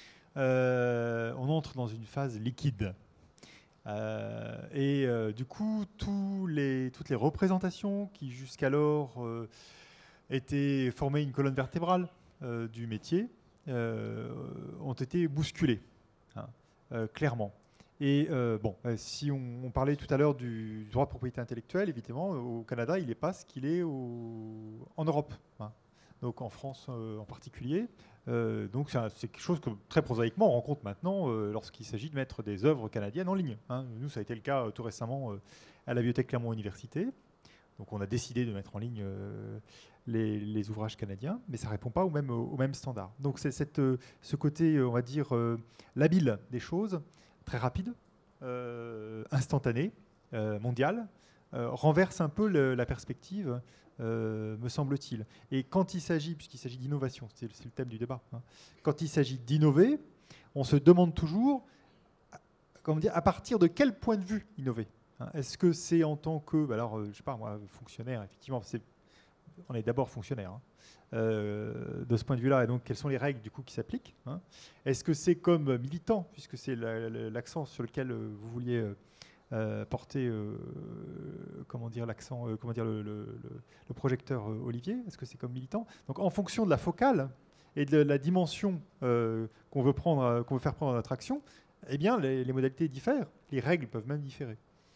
euh, on entre dans une phase liquide. Euh, et euh, du coup, tous les, toutes les représentations qui jusqu'alors euh, étaient formaient une colonne vertébrale euh, du métier euh, ont été bousculées, hein, euh, clairement. Et euh, bon, euh, si on, on parlait tout à l'heure du droit de propriété intellectuelle, évidemment, au Canada, il n'est pas ce qu'il est au, en Europe, hein. Donc en France euh, en particulier. Euh, donc c'est, c'est quelque chose que très prosaïquement on rencontre maintenant euh, lorsqu'il s'agit de mettre des œuvres canadiennes en ligne, hein. Nous, ça a été le cas euh, tout récemment euh, à la Bibliothèque Clermont Université. Donc on a décidé de mettre en ligne euh, les, les ouvrages canadiens, mais ça ne répond pas au même, au même standard. Donc c'est cette, euh, ce côté, on va dire, euh, labile des choses, très rapide, euh, instantané, euh, mondial, euh, renverse un peu le, la perspective, euh, me semble-t-il. Et quand il s'agit, puisqu'il s'agit d'innovation, c'est, c'est le thème du débat, hein, quand il s'agit d'innover, on se demande toujours, comment dire, à partir de quel point de vue innover, hein. Est-ce que c'est en tant que, alors, euh, je sais pas moi, fonctionnaire, effectivement, c'est, on est d'abord fonctionnaire, hein, euh, de ce point de vue-là, et donc quelles sont les règles du coup qui s'appliquent, hein. Est-ce que c'est comme militant, puisque c'est la, la, l'accent sur lequel euh, vous vouliez euh, euh, porter, euh, comment dire, l'accent, euh, comment dire, le, le, le, le projecteur euh, Olivier, est-ce que c'est comme militant? Donc en fonction de la focale et de la dimension euh, qu'on veut prendre, euh, qu'on veut faire prendre à notre action, eh bien les, les modalités diffèrent, les règles peuvent même différer.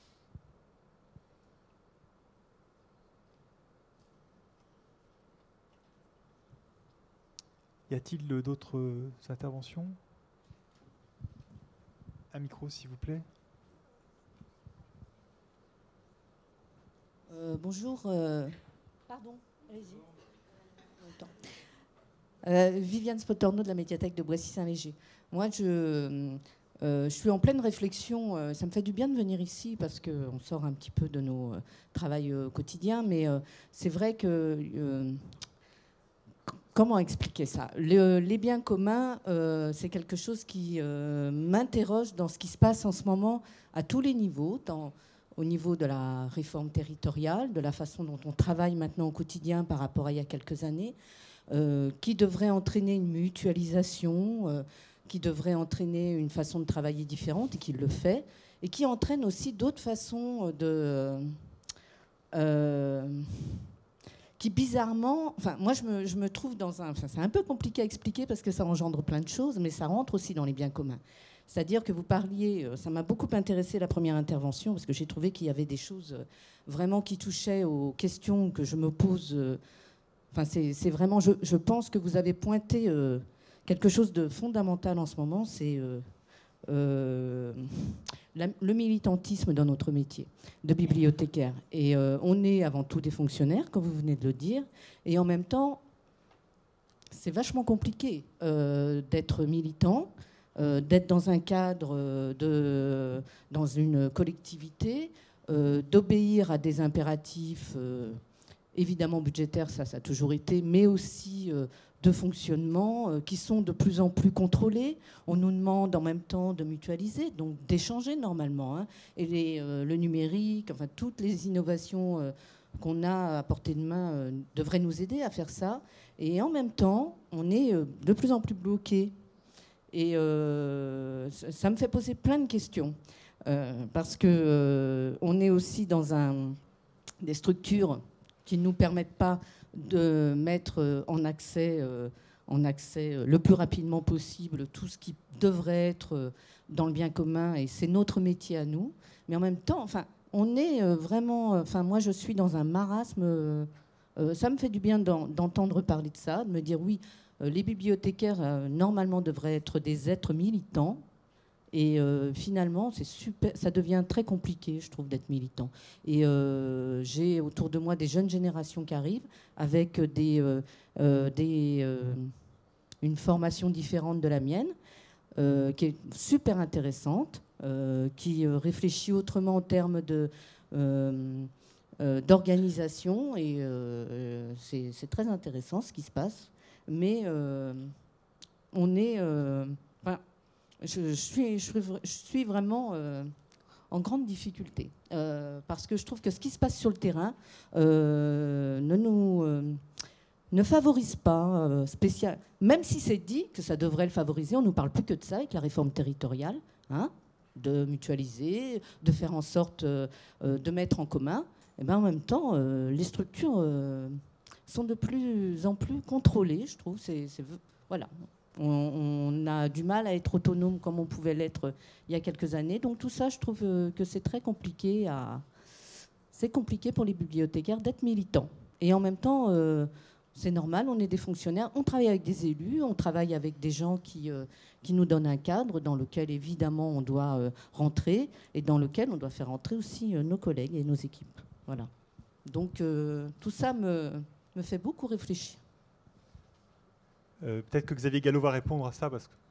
Y a-t-il d'autres interventions? Un micro, s'il vous plaît.
Euh, bonjour. Euh, pardon, allez-y. Euh, Viviane Spotorno de la médiathèque de Boissy-Saint-Léger. Moi, je, Euh, je suis en pleine réflexion. Euh, ça me fait du bien de venir ici parce qu'on sort un petit peu de nos euh, travails euh, quotidiens. Mais euh, c'est vrai que... Euh, comment expliquer ça? Le, Les biens communs, euh, c'est quelque chose qui euh, m'interroge dans ce qui se passe en ce moment à tous les niveaux, dans, au niveau de la réforme territoriale, de la façon dont on travaille maintenant au quotidien par rapport à il y a quelques années, euh, qui devrait entraîner une mutualisation, euh, qui devrait entraîner une façon de travailler différente, et qui le fait, et qui entraîne aussi d'autres façons de... Euh, qui bizarrement... Enfin, moi, je me, je me trouve dans un... Enfin, c'est un peu compliqué à expliquer parce que ça engendre plein de choses, mais ça rentre aussi dans les biens communs. C'est-à-dire que vous parliez... Ça m'a beaucoup intéressé la première intervention, parce que j'ai trouvé qu'il y avait des choses vraiment qui touchaient aux questions que je me pose... Enfin, c'est, c'est vraiment... Je, je pense que vous avez pointé... Euh, quelque chose de fondamental en ce moment, c'est euh, euh, la, le militantisme dans notre métier de bibliothécaire. Et euh, on est avant tout des fonctionnaires, comme vous venez de le dire, et en même temps, c'est vachement compliqué euh, d'être militant, euh, d'être dans un cadre, de, dans une collectivité, euh, d'obéir à des impératifs, euh, évidemment budgétaires, ça, ça a toujours été, mais aussi... Euh, de fonctionnement euh, qui sont de plus en plus contrôlés. On nous demande en même temps de mutualiser, donc d'échanger normalement. Hein. Et les, euh, le numérique, enfin toutes les innovations euh, qu'on a à portée de main euh, devraient nous aider à faire ça. Et en même temps, on est euh, de plus en plus bloqué. Et euh, ça, ça me fait poser plein de questions. Euh, parce qu'on euh, est aussi dans un, des structures qui ne nous permettent pas de mettre en accès, euh, en accès le plus rapidement possible tout ce qui devrait être dans le bien commun, et c'est notre métier à nous. Mais en même temps, enfin, on est vraiment... Enfin, moi, je suis dans un marasme. Euh, ça me fait du bien d'en, d'entendre parler de ça, de me dire, oui, euh, les bibliothécaires, euh, normalement, devraient être des êtres militants. Et euh, finalement, c'est super, ça devient très compliqué, je trouve, d'être militant. Et euh, j'ai autour de moi des jeunes générations qui arrivent avec des, euh, euh, des, euh, une formation différente de la mienne, euh, qui est super intéressante, euh, qui réfléchit autrement en termes de, euh, euh, d'organisation. Et euh, c'est, c'est très intéressant ce qui se passe. Mais euh, on est... Euh, enfin, Je, je, suis, je, suis, je suis vraiment euh, en grande difficulté euh, parce que je trouve que ce qui se passe sur le terrain euh, ne nous euh, ne favorise pas euh, spécial. Même si c'est dit que ça devrait le favoriser, on ne nous parle plus que de ça avec la réforme territoriale, hein, de mutualiser, de faire en sorte euh, de mettre en commun. Et ben en même temps, euh, les structures euh, sont de plus en plus contrôlées, je trouve. C'est, c'est, voilà. On, on a du mal à être autonome comme on pouvait l'être il y a quelques années. Donc tout ça, je trouve que c'est très compliqué. À... C'est compliqué pour les bibliothécaires d'être militants. Et en même temps, euh, c'est normal, on est des fonctionnaires, on travaille avec des élus, on travaille avec des gens qui, euh, qui nous donnent un cadre dans lequel, évidemment, on doit euh, rentrer et dans lequel on doit faire rentrer aussi euh, nos collègues et nos équipes. Voilà. Donc euh, tout ça me, me fait beaucoup réfléchir.
Euh, peut-être que Xavier Gallo va répondre à ça. Parce que...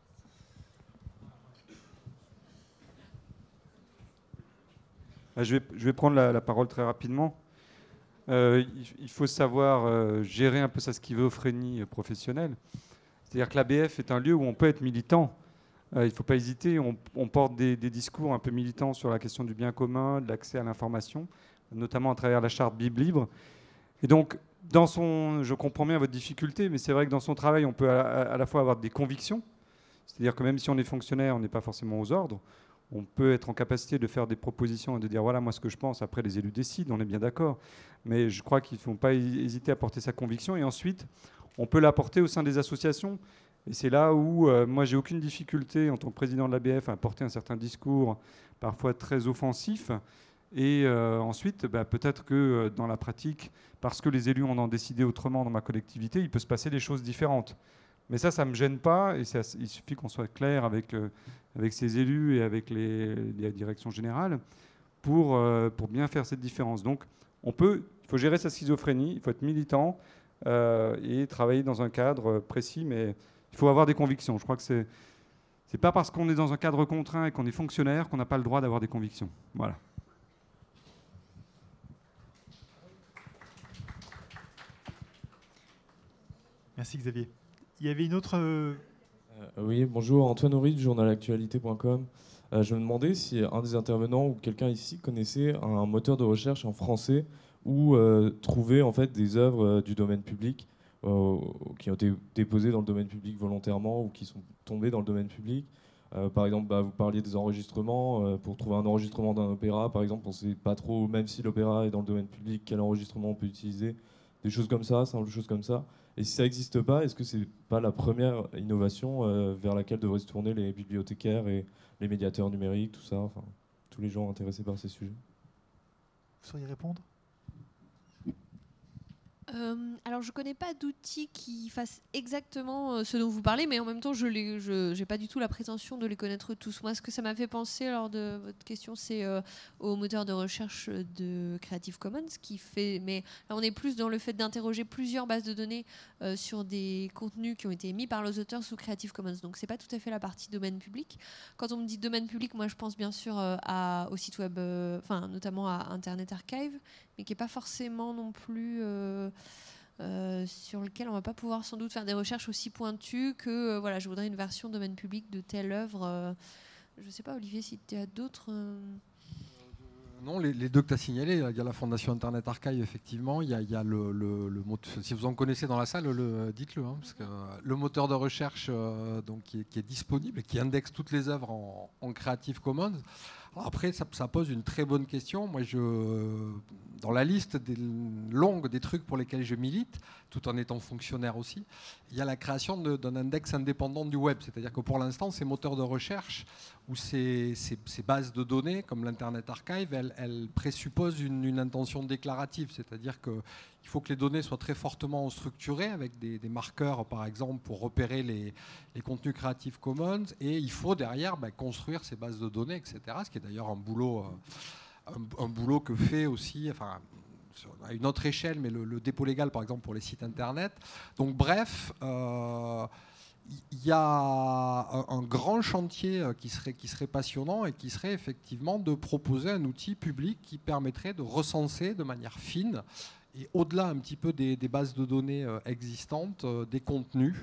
je, vais, je vais prendre la, la parole très rapidement. Euh, il, il faut savoir euh, gérer un peu sa schizophrénie professionnelle. C'est-à-dire que l'A B F est un lieu où on peut être militant. Euh, il ne faut pas hésiter. On, on porte des, des discours un peu militants sur la question du bien commun, de l'accès à l'information, notamment à travers la charte Bible Libre. Et donc, dans son, je comprends bien votre difficulté, mais c'est vrai que dans son travail, on peut à, à la fois avoir des convictions, c'est-à-dire que même si on est fonctionnaire, on n'est pas forcément aux ordres, on peut être en capacité de faire des propositions et de dire voilà moi ce que je pense, après les élus décident, on est bien d'accord, mais je crois qu'il ne faut pas hésiter à porter sa conviction, et ensuite, on peut l'apporter au sein des associations, et c'est là où euh, moi j'ai aucune difficulté en tant que président de l'A B F à porter un certain discours, parfois très offensif. Et euh, ensuite, bah, peut-être que euh, dans la pratique, parce que les élus ont en décidé autrement dans ma collectivité, il peut se passer des choses différentes. Mais ça, ça ne me gêne pas, et ça, il suffit qu'on soit clair avec, euh, avec ces élus et avec les, les directions générales pour, euh, pour bien faire cette différence. Donc, on peut, il faut gérer sa schizophrénie, il faut être militant euh, et travailler dans un cadre précis, mais il faut avoir des convictions. Je crois que c'est... C'est pas parce qu'on est dans un cadre contraint et qu'on est fonctionnaire qu'on n'a pas le droit d'avoir des convictions. Voilà.
Merci Xavier. Il y avait une autre... Euh...
Euh, oui, bonjour, Antoine Horry du journal actualité point com. Euh, je me demandais si un des intervenants ou quelqu'un ici connaissait un moteur de recherche en français où euh, trouver en fait des œuvres euh, du domaine public euh, qui ont été déposées dans le domaine public volontairement ou qui sont tombées dans le domaine public. Euh, par exemple, bah, vous parliez des enregistrements. Euh, pour trouver un enregistrement d'un opéra, par exemple, on ne sait pas trop, même si l'opéra est dans le domaine public, quel enregistrement on peut utiliser. Des choses comme ça, simples choses comme ça. Et si ça n'existe pas, est-ce que c'est pas la première innovation euh, vers laquelle devraient se tourner les bibliothécaires et les médiateurs numériques, tout ça, enfin, tous les gens intéressés par ces sujets?
Vous sauriez répondre?
Euh, alors, je ne connais pas d'outils qui fassent exactement euh, ce dont vous parlez, mais en même temps, je n'ai pas du tout la prétention de les connaître tous. Moi, ce que ça m'a fait penser lors de votre question, c'est euh, au moteur de recherche de Creative Commons, qui fait, mais là, on est plus dans le fait d'interroger plusieurs bases de données euh, sur des contenus qui ont été émis par les auteurs sous Creative Commons. Donc, c'est pas tout à fait la partie domaine public. Quand on me dit domaine public, moi, je pense bien sûr euh, à, au site web, enfin, euh, notamment à Internet Archive, mais qui n'est pas forcément non plus euh, euh, sur lequel on ne va pas pouvoir sans doute faire des recherches aussi pointues que euh, voilà, je voudrais une version domaine public de telle œuvre. Euh, je ne sais pas, Olivier, si tu as d'autres. Euh...
Non, les, les deux que tu as signalés, il y a la Fondation Internet Archive, effectivement, il y a, il y a le, le, le moteur, si vous en connaissez dans la salle, le, dites-le, hein, parce que le moteur de recherche euh, donc, qui, est, qui est disponible et qui indexe toutes les œuvres en, en Creative Commons. Alors après, ça, ça pose une très bonne question. Moi, je, dans la liste des, longue des trucs pour lesquels je milite, tout en étant fonctionnaire aussi, il y a la création d'un index indépendant du web. C'est-à-dire que pour l'instant, ces moteurs de recherche ou ces, ces, ces bases de données, comme l'Internet Archive, elles, elles présupposent une, une intention déclarative. C'est-à-dire qu'il faut que les données soient très fortement structurées avec des, des marqueurs, par exemple, pour repérer les, les contenus Creative Commons. Et il faut derrière ben, construire ces bases de données, et cetera. Ce qui est d'ailleurs un boulot, un, un boulot que fait aussi, enfin, à une autre échelle, mais le, le dépôt légal, par exemple, pour les sites Internet. Donc, bref, euh, il y a un, un grand chantier qui serait, qui serait passionnant et qui serait effectivement de proposer un outil public qui permettrait de recenser de manière fine et au-delà un petit peu des, des bases de données existantes, des contenus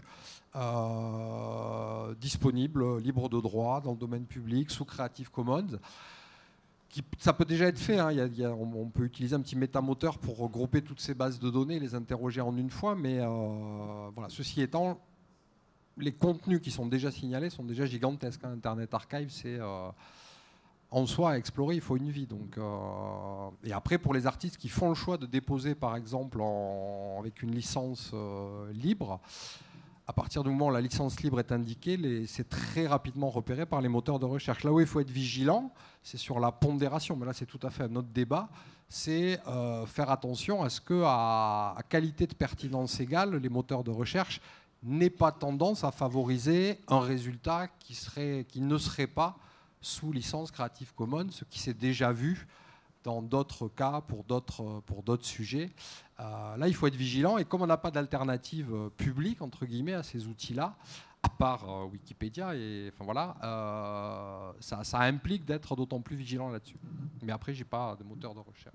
euh, disponibles, libres de droit, dans le domaine public, sous Creative Commons. Qui, ça peut déjà être fait, hein. il y a, il y a, on, on peut utiliser un petit métamoteur pour regrouper toutes ces bases de données, les interroger en une fois, mais euh, voilà. Ceci étant, les contenus qui sont déjà signalés sont déjà gigantesques. Hein. Internet Archive, c'est euh, en soi à explorer, il faut une vie. Donc, euh, et après, pour les artistes qui font le choix de déposer, par exemple, en, avec une licence euh, libre, à partir du moment où la licence libre est indiquée, c'est très rapidement repéré par les moteurs de recherche. Là où il faut être vigilant, c'est sur la pondération, mais là c'est tout à fait un autre débat, c'est euh, faire attention à ce qu'à à qualité de pertinence égale, les moteurs de recherche n'aient pas tendance à favoriser un résultat qui, serait, qui ne serait pas sous licence Creative Commons, ce qui s'est déjà vu dans d'autres cas, pour d'autres pour d'autres sujets. Euh, là, il faut être vigilant, et comme on n'a pas d'alternative publique, entre guillemets, à ces outils-là, à part euh, Wikipédia, et, enfin, voilà, euh, ça, ça implique d'être d'autant plus vigilant là-dessus. Mais après, je n'ai pas de moteur de recherche.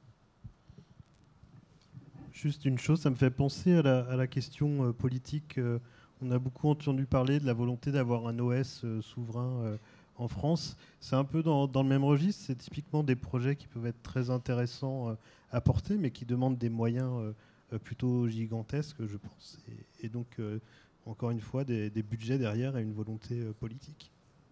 Juste une chose, ça me fait penser à la, à la question euh, politique. Euh, on a beaucoup entendu parler de la volonté d'avoir un O S euh, souverain euh, en France. C'est un peu dans, dans le même registre. C'est typiquement des projets qui peuvent être très intéressants euh, à porter, mais qui demandent des moyens euh, plutôt gigantesques, je pense. Et, et donc, euh, encore une fois, des, des budgets derrière et une volonté euh, politique.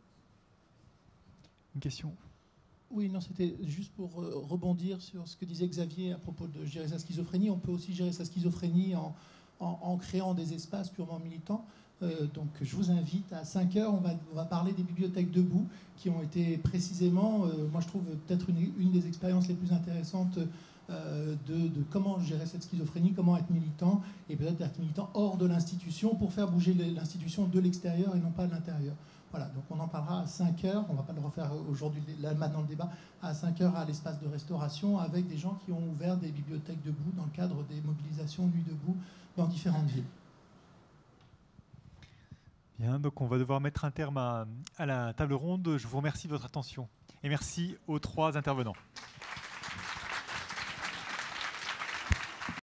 Une question ?
Oui, non, c'était juste pour euh, rebondir sur ce que disait Xavier à propos de gérer sa schizophrénie. On peut aussi gérer sa schizophrénie en, en, en créant des espaces purement militants. Euh, donc je vous invite, à cinq heures, on va, on va parler des bibliothèques debout, qui ont été précisément, euh, moi je trouve peut-être une, une des expériences les plus intéressantes euh, de, de comment gérer cette schizophrénie, comment être militant, et peut-être être militant hors de l'institution pour faire bouger l'institution de l'extérieur et non pas de l'intérieur. Voilà, donc on en parlera à cinq heures, on ne va pas le refaire aujourd'hui, là, maintenant le débat, à cinq heures à l'espace de restauration, avec des gens qui ont ouvert des bibliothèques debout dans le cadre des mobilisations Nuit debout dans différentes villes.
Bien, donc on va devoir mettre un terme à, à la table ronde. Je vous remercie de votre attention et merci aux trois intervenants.